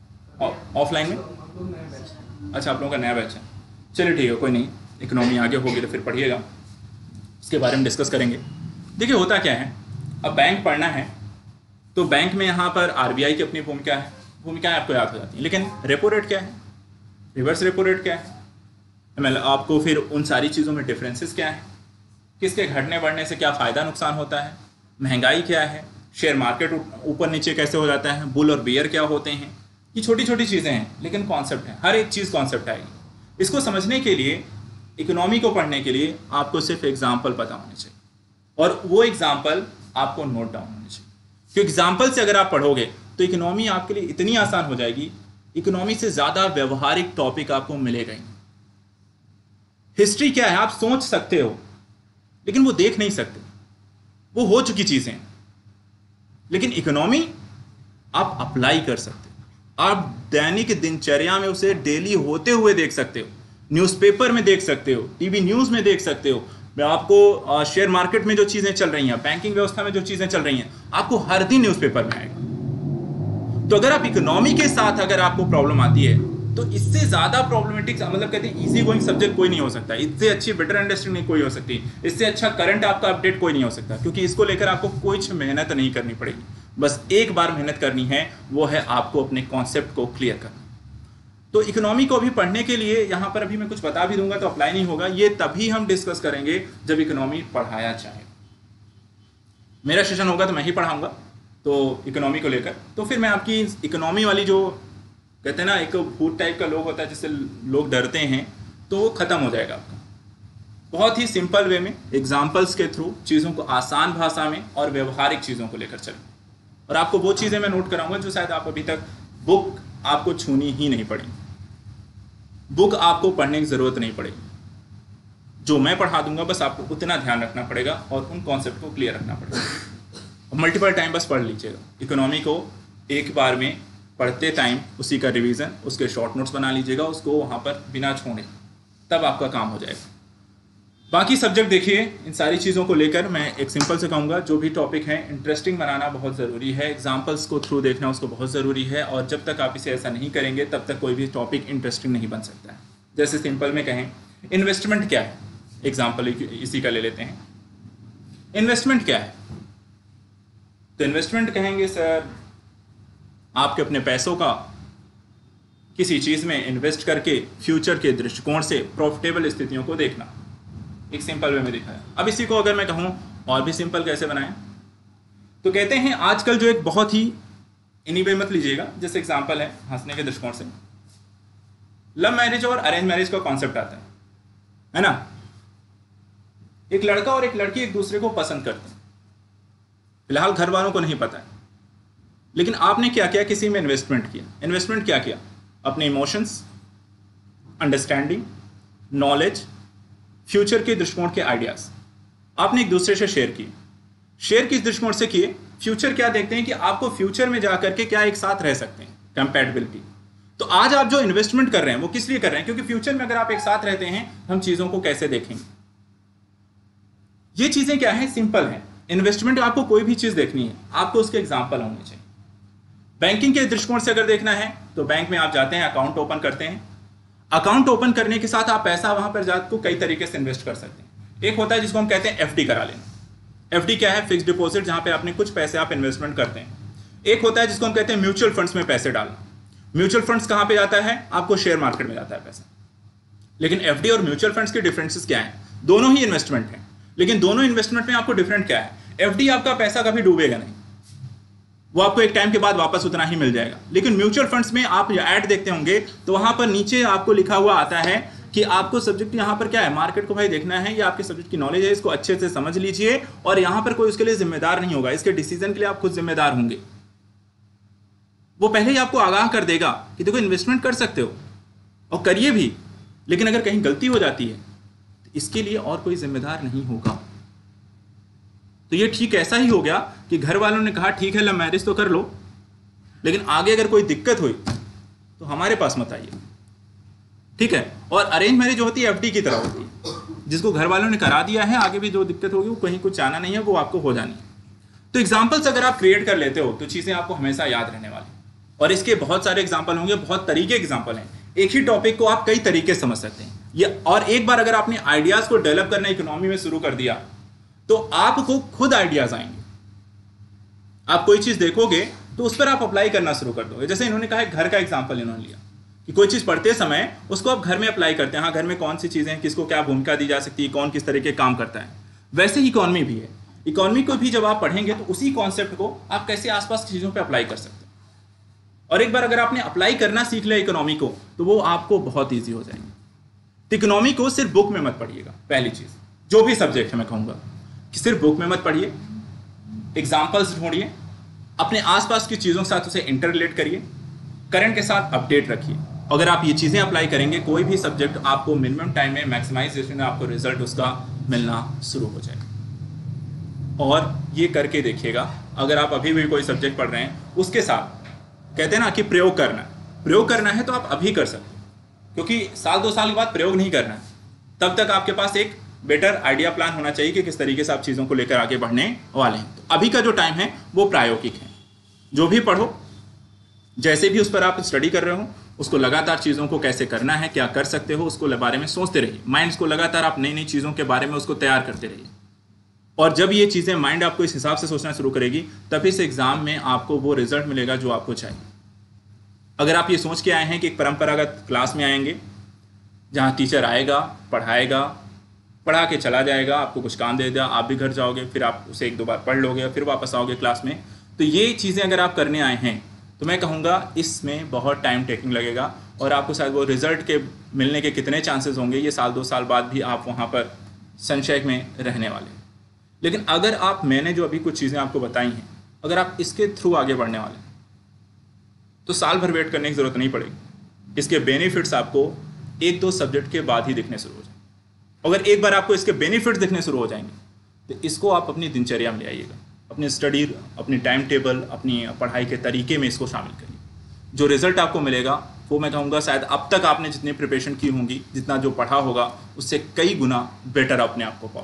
ऑफलाइन में। अच्छा, आप लोगों का नया बैच है, चलिए ठीक है, कोई नहीं, इकोनॉमी आगे होगी तो फिर पढ़िएगा, उसके बारे में डिस्कस करेंगे। देखिए होता क्या है, अब बैंक पढ़ना है तो बैंक में यहाँ पर आरबीआई की अपनी भूमिकाएं आपको याद हो जाती हैं, लेकिन रेपो रेट क्या है, रिवर्स रेपो रेट क्या है, मतलब आपको फिर उन सारी चीज़ों में डिफरेंसेस क्या है, किसके घटने बढ़ने से क्या फ़ायदा नुकसान होता है, महंगाई क्या है, शेयर मार्केट ऊपर नीचे कैसे हो जाता है, बुल और बियर क्या होते हैं, ये छोटी छोटी चीज़ें हैं लेकिन कॉन्सेप्ट है, हर एक चीज़ कॉन्सेप्ट आएगी। इसको समझने के लिए, इकोनॉमी को पढ़ने के लिए आपको सिर्फ एग्जाम्पल पता होने चाहिए, और वो एग्जाम्पल आपको नोट डाउन होने चाहिए, क्योंकि एग्जाम्पल से अगर आप पढ़ोगे तो इकोनॉमी आपके लिए इतनी आसान हो जाएगी, इकोनॉमी से ज़्यादा व्यवहारिक टॉपिक आपको मिलेगा ही। हिस्ट्री क्या है आप सोच सकते हो, लेकिन वो देख नहीं सकते, वो हो चुकी चीज़ें। लेकिन इकोनॉमी आप अप्लाई कर सकते हो, आप दैनिक दिनचर्या में उसे डेली होते हुए देख सकते हो, न्यूज़पेपर में देख सकते हो, टीवी न्यूज़ में देख सकते हो, आपको शेयर मार्केट में जो चीज़ें चल रही हैं, बैंकिंग व्यवस्था में जो चीज़ें चल रही हैं, आपको हर दिन न्यूज़पेपर में आएगा। तो अगर आप इकोनॉमी के साथ अगर आपको प्रॉब्लम आती है तो इससे ज़्यादा प्रॉब्लमेटिक, मतलब कहते हैं इजी गोइंग सब्जेक्ट कोई नहीं हो सकता, इससे अच्छी बेटर अंडरस्टैंडिंग कोई हो सकती, इससे अच्छा करंट आपका अपडेट कोई नहीं हो सकता, क्योंकि इसको लेकर आपको कुछ मेहनत नहीं करनी पड़ेगी, बस एक बार मेहनत करनी है, वो है आपको अपने कॉन्सेप्ट को क्लियर करना। तो इकोनॉमी को भी पढ़ने के लिए यहाँ पर अभी मैं कुछ बता भी दूंगा तो अप्लाई नहीं होगा, ये तभी हम डिस्कस करेंगे जब इकोनॉमी पढ़ाया जाए। मेरा सेशन होगा तो मैं ही पढ़ाऊंगा तो इकोनॉमी को लेकर, तो फिर मैं आपकी इकोनॉमी वाली जो कहते हैं ना एक भूत टाइप का लोग होता है जिससे लोग डरते हैं, तो वो खत्म हो जाएगा आपका। बहुत ही सिंपल वे में एग्जाम्पल्स के थ्रू चीज़ों को आसान भाषा में और व्यवहारिक चीज़ों को लेकर चलें, और आपको वो चीज़ें मैं नोट कराऊंगा जो शायद आप अभी तक बुक आपको छूनी ही नहीं पड़ी, बुक आपको पढ़ने की ज़रूरत नहीं पड़ेगी, जो मैं पढ़ा दूंगा बस आपको उतना ध्यान रखना पड़ेगा और उन कॉन्सेप्ट को क्लियर रखना पड़ेगा। मल्टीपल टाइम बस पढ़ लीजिएगा इकोनॉमी को, एक बार में पढ़ते टाइम उसी का रिवीजन, उसके शॉर्ट नोट्स बना लीजिएगा, उसको वहाँ पर बिना छोड़े, तब आपका काम हो जाएगा। बाकी सब्जेक्ट देखिए, इन सारी चीज़ों को लेकर मैं एक सिंपल से कहूँगा, जो भी टॉपिक है इंटरेस्टिंग बनाना बहुत ज़रूरी है, एग्जाम्पल्स को थ्रू देखना उसको बहुत ज़रूरी है, और जब तक आप इसे ऐसा नहीं करेंगे तब तक कोई भी टॉपिक इंटरेस्टिंग नहीं बन सकता है। जैसे सिंपल में कहें इन्वेस्टमेंट क्या है, एग्जाम्पल इसी का ले लेते हैं। इन्वेस्टमेंट क्या है, तो इन्वेस्टमेंट कहेंगे सर आपके अपने पैसों का किसी चीज़ में इन्वेस्ट करके फ्यूचर के दृष्टिकोण से प्रॉफिटेबल स्थितियों को देखना, एक सिंपल वे में दिखाया। अब इसी को अगर मैं कहूँ और भी सिंपल कैसे बनाएं, तो कहते हैं आजकल जो एक बहुत ही इन्हीं वे मत लीजिएगा, जैसे एग्जाम्पल है हंसने के दृष्टिकोण से, लव मैरिज और अरेंज मैरिज का कॉन्सेप्ट आता है ना। एक लड़का और एक लड़की एक दूसरे को पसंद करते हैं, फिलहाल घर वालों को नहीं पता है, लेकिन आपने क्या किया, किसी में इन्वेस्टमेंट किया। इन्वेस्टमेंट क्या किया, अपने इमोशंस, अंडरस्टैंडिंग, नॉलेज, फ्यूचर के दृष्टिकोण के आइडियाज आपने एक दूसरे से शेयर किए। शेयर किस दृष्टिकोण से किए, फ्यूचर क्या देखते हैं कि आपको फ्यूचर में जा करके क्या एक साथ रह सकते हैं, कंपैटिबिलिटी। तो आज आप जो इन्वेस्टमेंट कर रहे हैं वो किस लिए कर रहे हैं, क्योंकि फ्यूचर में अगर आप एक साथ रहते हैं हम चीजों को कैसे देखेंगे। ये चीजें क्या है, सिंपल है। इन्वेस्टमेंट आपको कोई भी चीज देखनी है, आपको उसके एग्जाम्पल होने चाहिए। बैंकिंग के दृष्टिकोण से अगर देखना है तो बैंक में आप जाते हैं, अकाउंट ओपन करते हैं। अकाउंट ओपन करने के साथ आप पैसा वहां पर जाकर कई तरीके से इन्वेस्ट कर सकते हैं। एक होता है जिसको हम कहते हैं एफडी करा लेना। एफडी क्या है, फिक्स डिपॉजिट, जहां पे आपने कुछ पैसे आप इन्वेस्टमेंट करते हैं। एक होता है जिसको हम कहते हैं म्यूचुअल फंड्स में पैसे डालना। म्यूचुअल फंड्स कहां पे जाता है, आपको शेयर मार्केट में जाता है पैसा। लेकिन एफडी और म्यूचुअल फंड्स के डिफरेंसेस क्या है, दोनों ही इन्वेस्टमेंट है, लेकिन दोनों इन्वेस्टमेंट में आपको डिफरेंट क्या है, एफडी आपका पैसा कभी डूबेगा नहीं, वो आपको एक टाइम के बाद वापस उतना ही मिल जाएगा। लेकिन म्यूचुअल फंड्स में आप ऐड देखते होंगे तो वहां पर नीचे आपको लिखा हुआ आता है कि आपको सब्जेक्ट यहां पर क्या है, मार्केट को भाई देखना है, ये आपके सब्जेक्ट की नॉलेज है, इसको अच्छे से समझ लीजिए, और यहां पर कोई उसके लिए जिम्मेदार नहीं होगा, इसके डिसीजन के लिए आप खुद जिम्मेदार होंगे। वो पहले ही आपको आगाह कर देगा कि देखो इन्वेस्टमेंट कर सकते हो और करिए भी, लेकिन अगर कहीं गलती हो जाती है तो इसके लिए और कोई जिम्मेदार नहीं होगा। तो ये ठीक ऐसा ही हो गया कि घर वालों ने कहा ठीक है लव मैरिज तो कर लो, लेकिन आगे अगर कोई दिक्कत हुई तो हमारे पास मत आइए, ठीक है। और अरेंज मैरिज जो होती है एफडी की तरह होती है, जिसको घर वालों ने करा दिया है, आगे भी जो दिक्कत होगी वो कहीं कुछ आना नहीं है, वो आपको हो जानी है। तो एग्जाम्पल्स अगर आप क्रिएट कर लेते हो तो चीजें आपको हमेशा याद रहने वाली, और इसके बहुत सारे एग्जाम्पल होंगे, बहुत तरीके एग्जाम्पल हैं। एक ही टॉपिक को आप कई तरीके समझ सकते हैं ये, और एक बार अगर आपने आइडियाज को डेवलप करना इकोनॉमी में शुरू कर दिया तो आपको खुद आइडियाज आएंगे। आप कोई चीज देखोगे तो उस पर आप अप्लाई करना शुरू कर दोगे। जैसे इन्होंने कहा है, घर का एग्जांपल इन्होंने लिया कि कोई चीज पढ़ते समय उसको आप घर में अप्लाई करते हैं, हाँ घर में कौन सी चीजें हैं, किसको क्या भूमिका दी जा सकती है, कौन किस तरीके काम करता है। वैसे ही इकोनॉमी भी है, इकोनॉमी को भी जब आप पढ़ेंगे तो उसी कॉन्सेप्ट को आप कैसे आसपास की चीजों पर अप्लाई कर सकते हैं। और एक बार अगर आपने अप्लाई करना सीख लिया इकोनॉमी को तो वो आपको बहुत ईजी हो जाएंगे। तो इकोनॉमी को सिर्फ बुक में मत पढ़िएगा, पहली चीज, जो भी सब्जेक्ट है मैं कहूंगा कि सिर्फ बुक में मत पढ़िए, एग्जाम्पल्स ढूंढिए, अपने आसपास की चीज़ों के साथ उसे इंटर रिलेट करिए, करंट के साथ अपडेट रखिए। अगर आप ये चीज़ें अप्लाई करेंगे, कोई भी सब्जेक्ट आपको मिनिमम टाइम में मैक्सिमाइजेशन में आपको रिजल्ट उसका मिलना शुरू हो जाएगा। और ये करके देखिएगा, अगर आप अभी भी कोई सब्जेक्ट पढ़ रहे हैं उसके साथ कहते हैं ना कि प्रयोग करना है तो आप अभी कर सकते हैं, क्योंकि साल 2 साल के बाद प्रयोग नहीं करना है। तब तक आपके पास एक बेटर आइडिया प्लान होना चाहिए कि किस तरीके से आप चीज़ों को लेकर आगे बढ़ने वाले हैं। तो अभी का जो टाइम है वो प्रायोगिक है। जो भी पढ़ो, जैसे भी उस पर आप स्टडी कर रहे हो, उसको लगातार चीज़ों को कैसे करना है, क्या कर सकते हो, उसको बारे में सोचते रहिए। माइंड को लगातार आप नई नई चीज़ों के बारे में उसको तैयार करते रहिए। और जब ये चीज़ें माइंड आपको इस हिसाब से सोचना शुरू करेगी, तभी से एग्जाम में आपको वो रिजल्ट मिलेगा जो आपको चाहिए। अगर आप ये सोच के आए हैं कि एक परंपरागत क्लास में आएंगे जहाँ टीचर आएगा, पढ़ाएगा, पढ़ा के चला जाएगा, आपको कुछ काम दे दिया, आप भी घर जाओगे, फिर आप उसे 1-2 बार पढ़ लोगे, फिर वापस आओगे क्लास में, तो ये चीज़ें अगर आप करने आए हैं तो मैं कहूँगा इसमें बहुत टाइम टेकिंग लगेगा, और आपको शायद वो रिजल्ट के मिलने के कितने चांसेस होंगे ये साल 2 साल बाद भी आप वहाँ पर संशय में रहने वाले। लेकिन अगर आप, मैंने जो अभी कुछ चीज़ें आपको बताई हैं, अगर आप इसके थ्रू आगे बढ़ने वाले तो साल भर वेट करने की ज़रूरत नहीं पड़ेगी। इसके बेनिफिट्स आपको 1-2 सब्जेक्ट के बाद ही दिखने शुरू हो जाएंगे। अगर एक बार आपको इसके बेनिफिट्स दिखने शुरू हो जाएंगे तो इसको आप अपनी दिनचर्या में ले आइएगा, अपनी स्टडी, अपनी टाइम टेबल, अपनी पढ़ाई के तरीके में इसको शामिल करिए। जो रिजल्ट आपको मिलेगा वो मैं कहूँगा शायद अब तक आपने जितनी प्रिपरेशन की होंगी, जितना जो पढ़ा होगा, उससे कई गुना बेटर अपने आप को पाओ।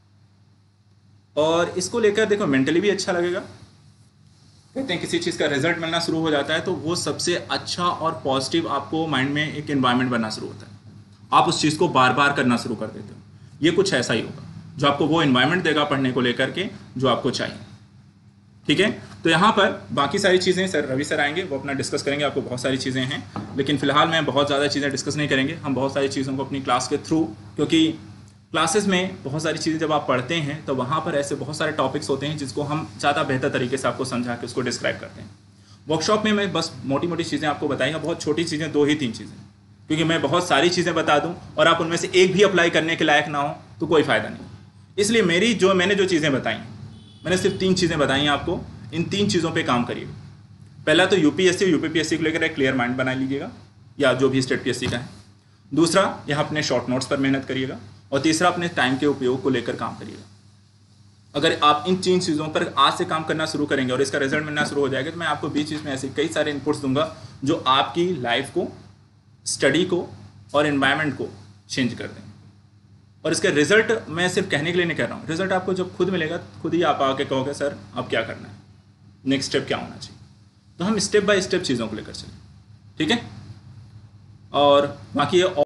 और इसको लेकर देखो मेंटली भी अच्छा लगेगा। कहते हैं किसी चीज़ का रिजल्ट मिलना शुरू हो जाता है तो वो सबसे अच्छा और पॉजिटिव आपको माइंड में एक एनवायरनमेंट बनना शुरू होता है, आप उस चीज़ को बार बार करना शुरू कर देते हो। ये कुछ ऐसा ही होगा जो आपको वो एनवायरनमेंट देगा पढ़ने को लेकर के जो आपको चाहिए, ठीक है। तो यहाँ पर बाकी सारी चीज़ें सर रवि सर आएंगे, वो अपना डिस्कस करेंगे। आपको बहुत सारी चीज़ें हैं, लेकिन फिलहाल मैं बहुत ज़्यादा चीज़ें डिस्कस नहीं करेंगे। हम बहुत सारी चीज़ों को अपनी क्लास के थ्रू, क्योंकि क्लासेस में बहुत सारी चीज़ें जब आप पढ़ते हैं तो वहाँ पर ऐसे बहुत सारे टॉपिक्स होते हैं जिसको हम ज़्यादा बेहतर तरीके से आपको समझा के उसको डिस्क्राइब करते हैं। वर्कशॉप में मैं बस मोटी मोटी चीज़ें आपको बताएंगा, बहुत छोटी चीज़ें, 2 ही 3 चीज़ें, क्योंकि मैं बहुत सारी चीज़ें बता दूं और आप उनमें से एक भी अप्लाई करने के लायक ना हो तो कोई फ़ायदा नहीं। इसलिए मैंने जो चीज़ें बताई, मैंने सिर्फ 3 चीज़ें बताई हैं आपको। इन 3 चीज़ों पे काम करिए। पहला तो यूपीएससी और यूपीपीएससी को लेकर एक क्लियर माइंड बना लीजिएगा, या जो भी स्टेट पीएससी का है। दूसरा, यहाँ अपने शॉर्ट नोट्स पर मेहनत करिएगा। और तीसरा, अपने टाइम के उपयोग को लेकर काम करिएगा। अगर आप इन 3 चीज़ों पर आज से काम करना शुरू करेंगे और इसका रिजल्ट मिलना शुरू हो जाएगा, तो मैं आपको बीच बीच में ऐसे कई सारे इनपुट्स दूंगा जो आपकी लाइफ को, स्टडी को और एनवायरनमेंट को चेंज कर देंगे। और इसका रिजल्ट मैं सिर्फ कहने के लिए नहीं कह रहा हूँ, रिजल्ट आपको जब खुद मिलेगा खुद ही आप आके कहोगे सर अब क्या करना है, नेक्स्ट स्टेप क्या होना चाहिए। तो हम स्टेप बाय स्टेप चीज़ों को लेकर चलें, ठीक है। और बाकी ये